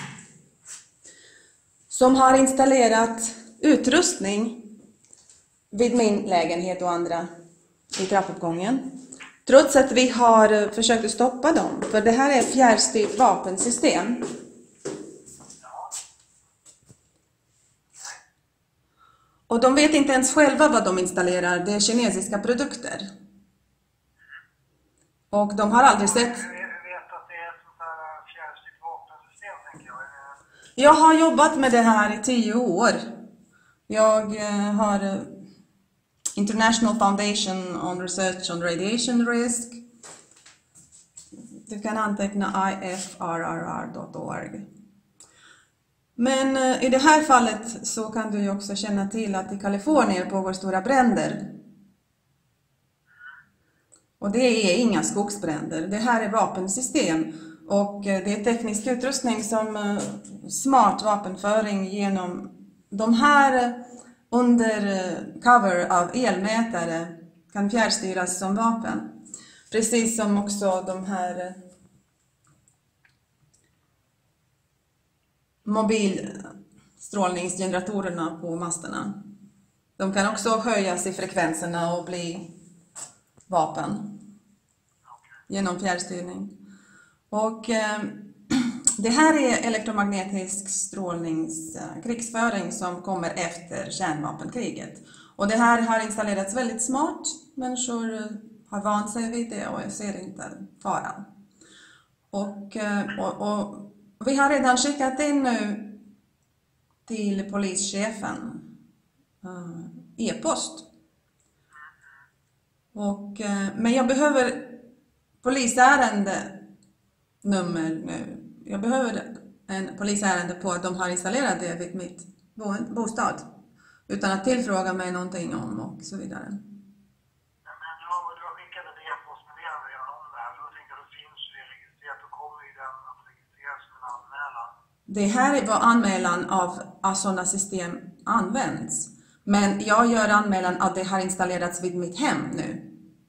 som har installerat utrustning vid min lägenhet och andra i trappuppgången. Trots att vi har försökt att stoppa dem. För det här är ett fjärrstyrt vapensystem. Och de vet inte ens själva vad de installerar. Det är kinesiska produkter. Och de har aldrig sett... Jag vet att det är ett sånt här fjärrstyrt vapensystem, tänker jag. Jag har jobbat med det här i tio år. Jag har International Foundation on Research on Radiation Risk. Du kan anteckna i f r r r punkt org. Men i det här fallet så kan du ju också känna till att i Kalifornien pågår stora bränder. Och det är inga skogsbränder. Det här är vapensystem. Och det är teknisk utrustning som smart vapenföring genom de här under cover av elmätare kan fjärrstyras som vapen. Precis som också de här mobilstrålningsgeneratorerna på masterna. De kan också höjas i frekvenserna och bli vapen genom fjärrstyrning. Och eh, det här är elektromagnetisk strålningskrigsföring som kommer efter kärnvapenkriget. Och det här har installerats väldigt smart. Människor har vant sig vid det och ser inte faran. Och, och, och vi har redan skickat in nu till polischefen uh, e-post. Och, uh, men jag behöver polisärende nummer nu. Jag behöver en polisärende på att de har installerat det vid mitt bostad. Utan att tillfråga mig någonting om och så vidare. Men du har, du har skickat ett e-postmeddelande redan om det här. Så jag tänker att det finns det registrerat. Då kommer ju den att registreras som en anmälan. Det här är vad anmälan av att sådana system används. Men jag gör anmälan att det har installerats vid mitt hem nu.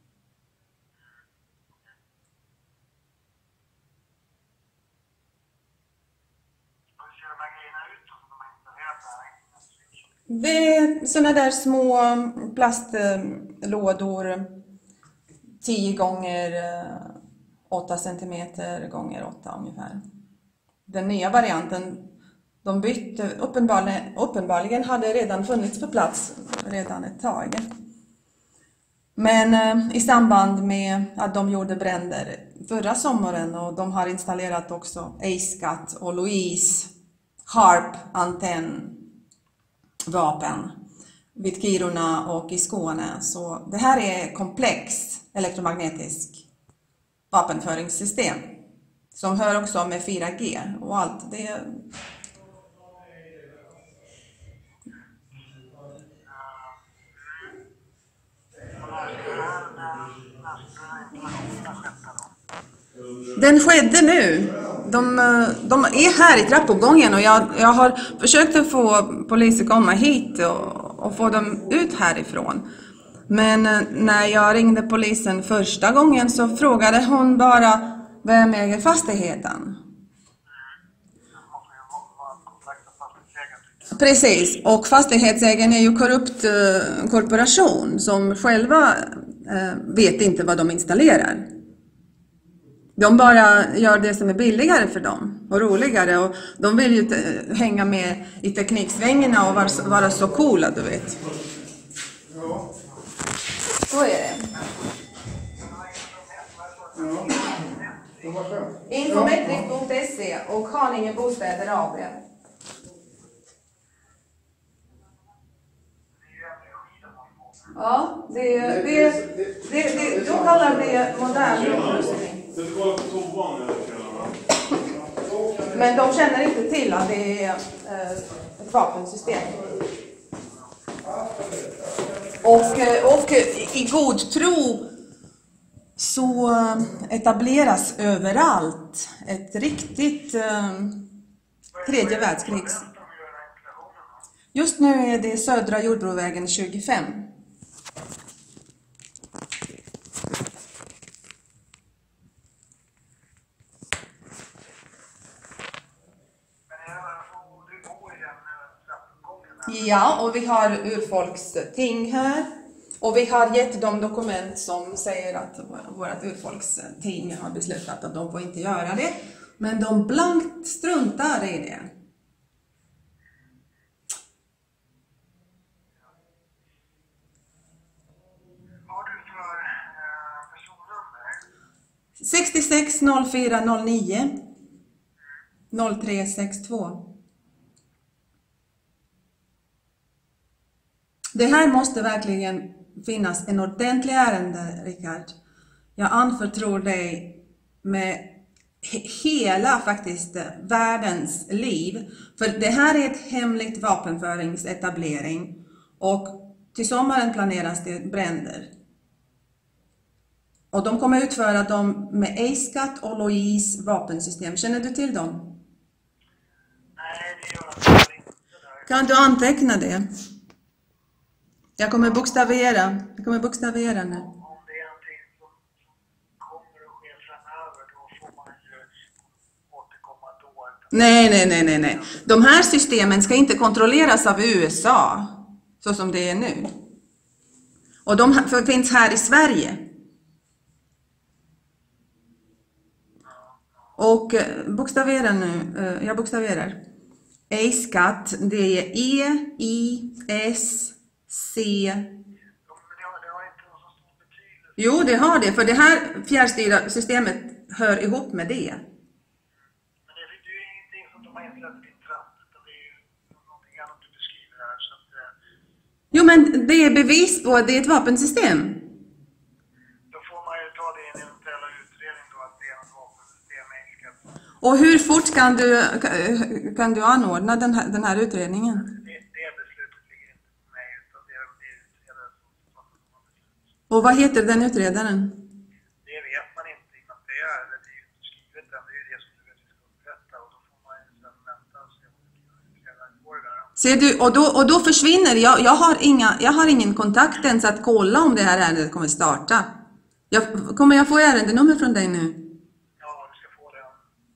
Det är sådana där små plastlådor tio gånger åtta centimeter gånger åtta ungefär. Den nya varianten, de bytte, uppenbarligen, uppenbarligen hade redan funnits på plats redan ett tag. Men i samband med att de gjorde bränder förra sommaren och de har installerat också A C A T och Louise, Harp, antenn, vapen vid Kiruna och i Skåne. Så det här är komplex elektromagnetisk vapenföringssystem som hör också med fyra G och allt. Det är... Den skedde nu. De, de är här i trappuppgången och jag, jag har försökt att få polisen komma hit och, och få dem ut härifrån. Men när jag ringde polisen första gången så frågade hon bara vem äger fastigheten. Precis, och fastighetsägaren är ju korrupt uh, korporation som själva uh, vet inte vad de installerar. De bara gör det som är billigare för dem och roligare och de vill ju te- hänga med i tekniksvängarna och vara, vara så coola, du vet. Ja. Så är det. Ja. Det var skönt. infometric punkt se och Haninge Bostäder A B. Ja, det, det, det, det, det, de kallar det modern utrustning. Så du går på toan eller Men de känner inte till att det är eh, ett vapensystem. Och, och i god tro så etableras överallt ett riktigt eh, tredje världskrigs. Just nu är det Södra Jordbrovägen tjugofem. Ja, och vi har urfolksting här. Och vi har gett dem dokument som säger att vårt urfolksting har beslutat att de får inte göra det. Men de blankt struntar i det. Vad har du för eh, personnummer? sextiosex noll fyra noll nio noll tre sex två. Det här måste verkligen finnas en ordentlig ärende, Rickard. Jag anförtror dig med hela faktiskt världens liv. För det här är ett hemligt vapenföringsetablering. Och till sommaren planeras det bränder. Och de kommer utföra dem med EISCAT och Lois vapensystem. Känner du till dem? Nej, det gör jag inte. Kan du anteckna det? Jag kommer bokstavera. Jag kommer bokstavera nu. Om det är någonting som kommer att ske framöver, då får man ju återkomma då. Nej, nej, nej, nej, nej. De här systemen ska inte kontrolleras av U S A, så som det är nu. Och de finns här i Sverige. Och bokstavera nu. Jag bokstaverar. EISCAT, det är E I S C. Jo, det har det. För det här fjärrstyrda systemet hör ihop med det. Men det är ju ingenting som de har insläppt i trant, utan det är ju någonting annat du beskriver här. Så att, eh, Jo, men det är bevis på att det är ett vapensystem. då får man ju ta det i en eventuell utredning då, att det är något vapensystem med EISCAT. Och hur fort kan du, kan du anordna den här, den här utredningen? Det, det beslutet ligger inte på mig, utan det är det utredare som fattar de beslut. Och vad heter den utredaren? Det vet man inte innan det är, eller det är ju inte skrivet än, det är ju det som du vet vi ska upprätta, och då får man ju sedan vänta och se vad utredaren går där. Ser du, och då, och då försvinner jag. Jag har, inga, jag har ingen kontakt ens att kolla om det här ärendet kommer starta. Jag, kommer jag få ärendenummer från dig nu? Ja, du ska få det.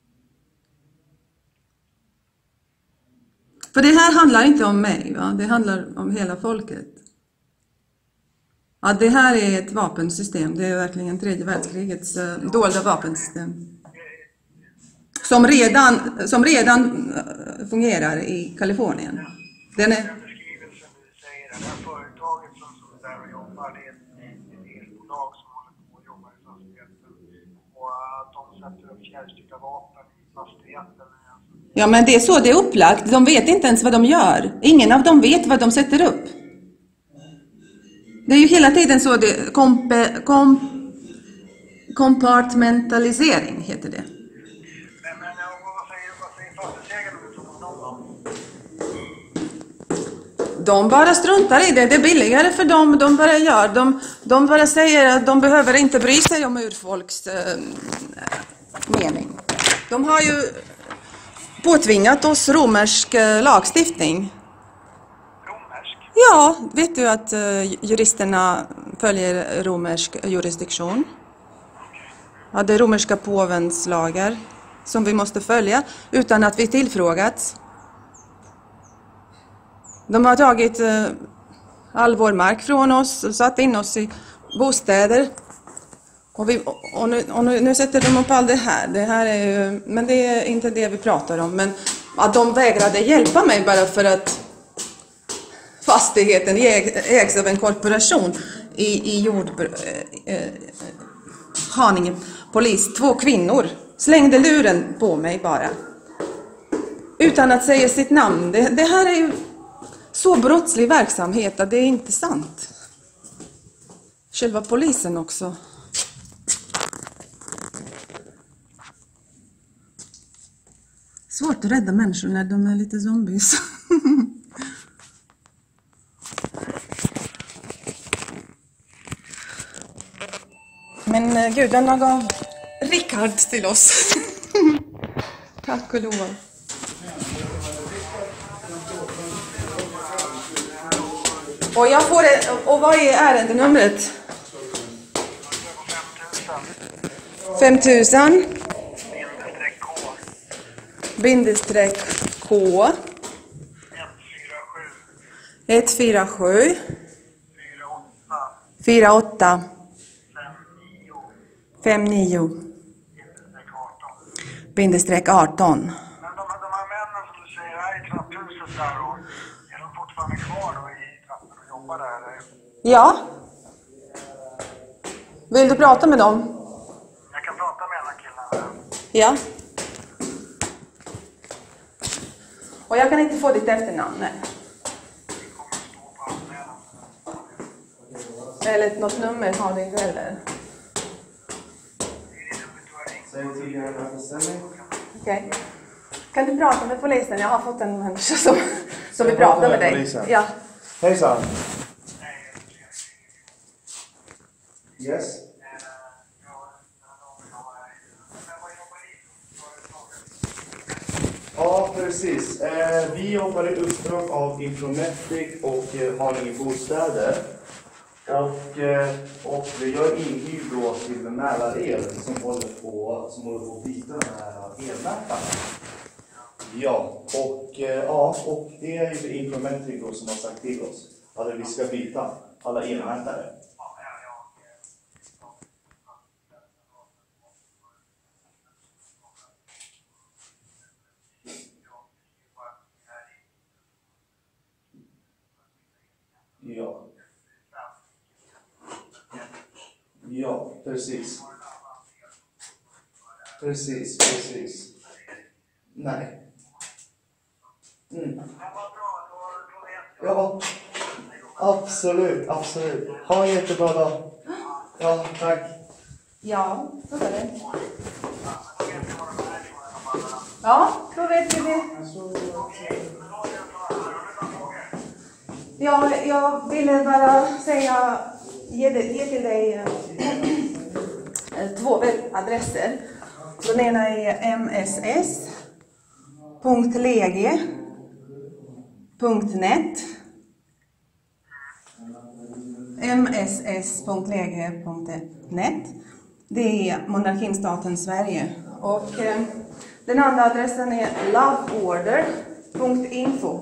För det här handlar inte om mig, va? Det handlar om hela folket. Ja, det här är ett vapensystem. Det är verkligen tredje världskrigets uh, dolda vapensystem. Som redan, som redan uh, fungerar i Kalifornien. Den är... Den beskrivelsen du säger, det här företaget som, som är där och jobbar, det är ett, ett elbolag som håller på och jobbar i fastigheten. Och att de sätter upp fjärrstyrda vapen i fastigheten. Ja, men det är så det är upplagt. De vet inte ens vad de gör. Ingen av dem vet vad de sätter upp. Det är ju hela tiden så det kompe, kom, kompartmentalisering heter det. Men, men ja, vad säger, vad säger fastighetsägarna utifrån dem då? De bara struntar i det. Det är billigare för dem. De bara gör. De, de bara säger att de behöver inte bry sig om urfolks eh, mening. De har ju påtvingat oss romersk eh, lagstiftning. Romersk? Ja, vet du att uh, juristerna följer romersk jurisdiktion? Ja, det är romerska påvens lagar som vi måste följa utan att vi tillfrågats. De har tagit uh, all vår mark från oss och satt in oss i bostäder. Och, vi, och, nu, och nu, nu sätter de upp allt det här. Det här är ju, men det är inte det vi pratar om. Men att de vägrade hjälpa mig bara för att fastigheten ägs av en korporation i, i jord, eh, eh, Haninge polis. Två kvinnor slängde luren på mig bara. Utan att säga sitt namn. Det, det här är ju så brottslig verksamhet att det är inte sant. Själva polisen också. Svårt att rädda människor när de är lite zombies. Men gudarna gav Rickard till oss. Tack och lov. Och jag får det, och vad är ärendenumret? fem tusen. Bindestreck K. ett fyra sju. fyra åtta. fem nio. Bindestreck arton. Men de, de här männen som du säger är i trapphuset där, och är de fortfarande kvar då i trappen och jobbar där? Eller? Ja. Vill du prata med dem? Jag kan prata med en av killarna. Ja. Och jag kan inte få ditt efternamn, nej. Eller något nummer har du inte heller. Okej. Okay. Kan du prata med polisen? Jag har fått en människa som, som vill prata med dig. Polisen. Ja. Hejsan. Yes. Ja, precis. Eh, vi jobbar i uppdrag av Infometric och eh, Haninge Bostäder. Och, eh, och vi gör inhyr då till Mälarel som håller på, som håller på att byta den här elmätaren. Ja, och, eh, ja, och det är ju Infometric då som har sagt till oss att vi ska byta alla elmätare. Ja. Ja, precis. Precis, precis. Nej. Mm. Ja, absolut, absolut. Ha en jättebra dag. Ja, tack. Ja, så var det. Ja, då vet vi det. Ja, jag ville bara säga, ge, ge till dig eh, två webbadresser. Den ena är m s s punkt lege punkt net m s s punkt lege punkt net. Det är monarkinstaten Sverige. Och eh, den andra adressen är loveorder punkt info.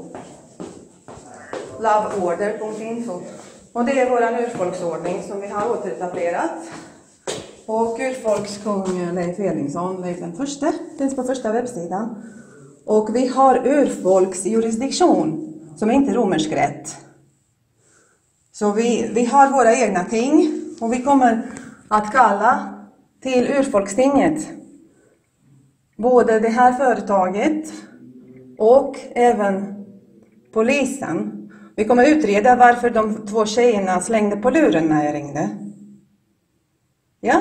loveorder punkt info. Och det är vår urfolksordning som vi har återetablerat. Och urfolkskung Leif Elingsson, Leif den första, finns på första webbsidan. Och vi har urfolksjurisdiktion som är inte romersk rätt. Så vi, vi har våra egna ting och vi kommer att kalla till urfolkstinget både det här företaget och även polisen. Vi kommer utreda varför de två tjejerna slängde på luren när jag ringde. Ja?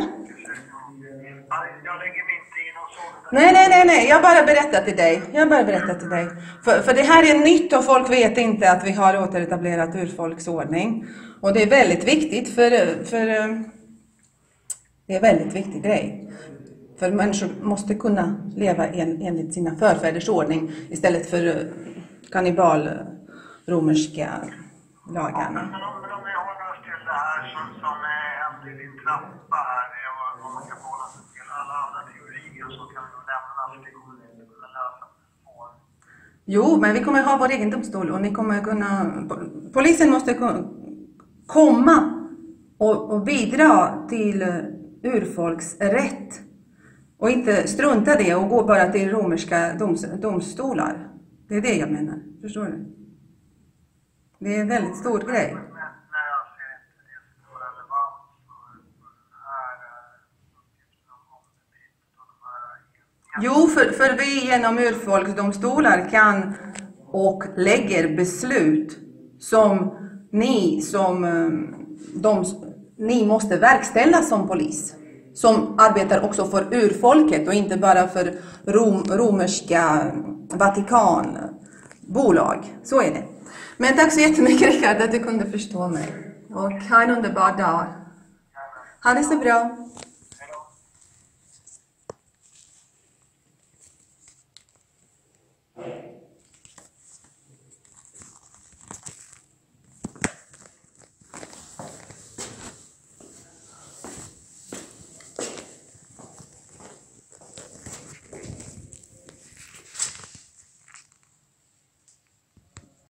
Nej, nej, nej, nej. Jag bara berättar till dig. Jag bara berättar till dig. För, för det här är nytt och folk vet inte att vi har återetablerat urfolksordning. Och det är väldigt viktigt för, för det är en väldigt viktig grej. För människor måste kunna leva en, enligt sina förfäders ordning istället för kannibal romerska lagarna. Men om vi håller oss till det här som, som händer i din trappa här, och om man kan hålla sig till alla andra teorier, så kan vi lämna att det kommer inte kunna lösa på. Jo, men vi kommer ha vår egen domstol och ni kommer kunna... Polisen måste komma och, och bidra till urfolks rätt. Och inte strunta det och gå bara till romerska doms, domstolar. Det är det jag menar. Förstår du? Det är en väldigt stor grej. Jo, för, för vi genom urfolksdomstolar kan och lägger beslut som ni som de, ni måste verkställa som polis. Som arbetar också för urfolket och inte bara för rom, romerska Vatikanbolag. Så är det. Men tack så jättemycket Rickard att du kunde förstå mig. Och ha en underbar dag. Ha det så bra.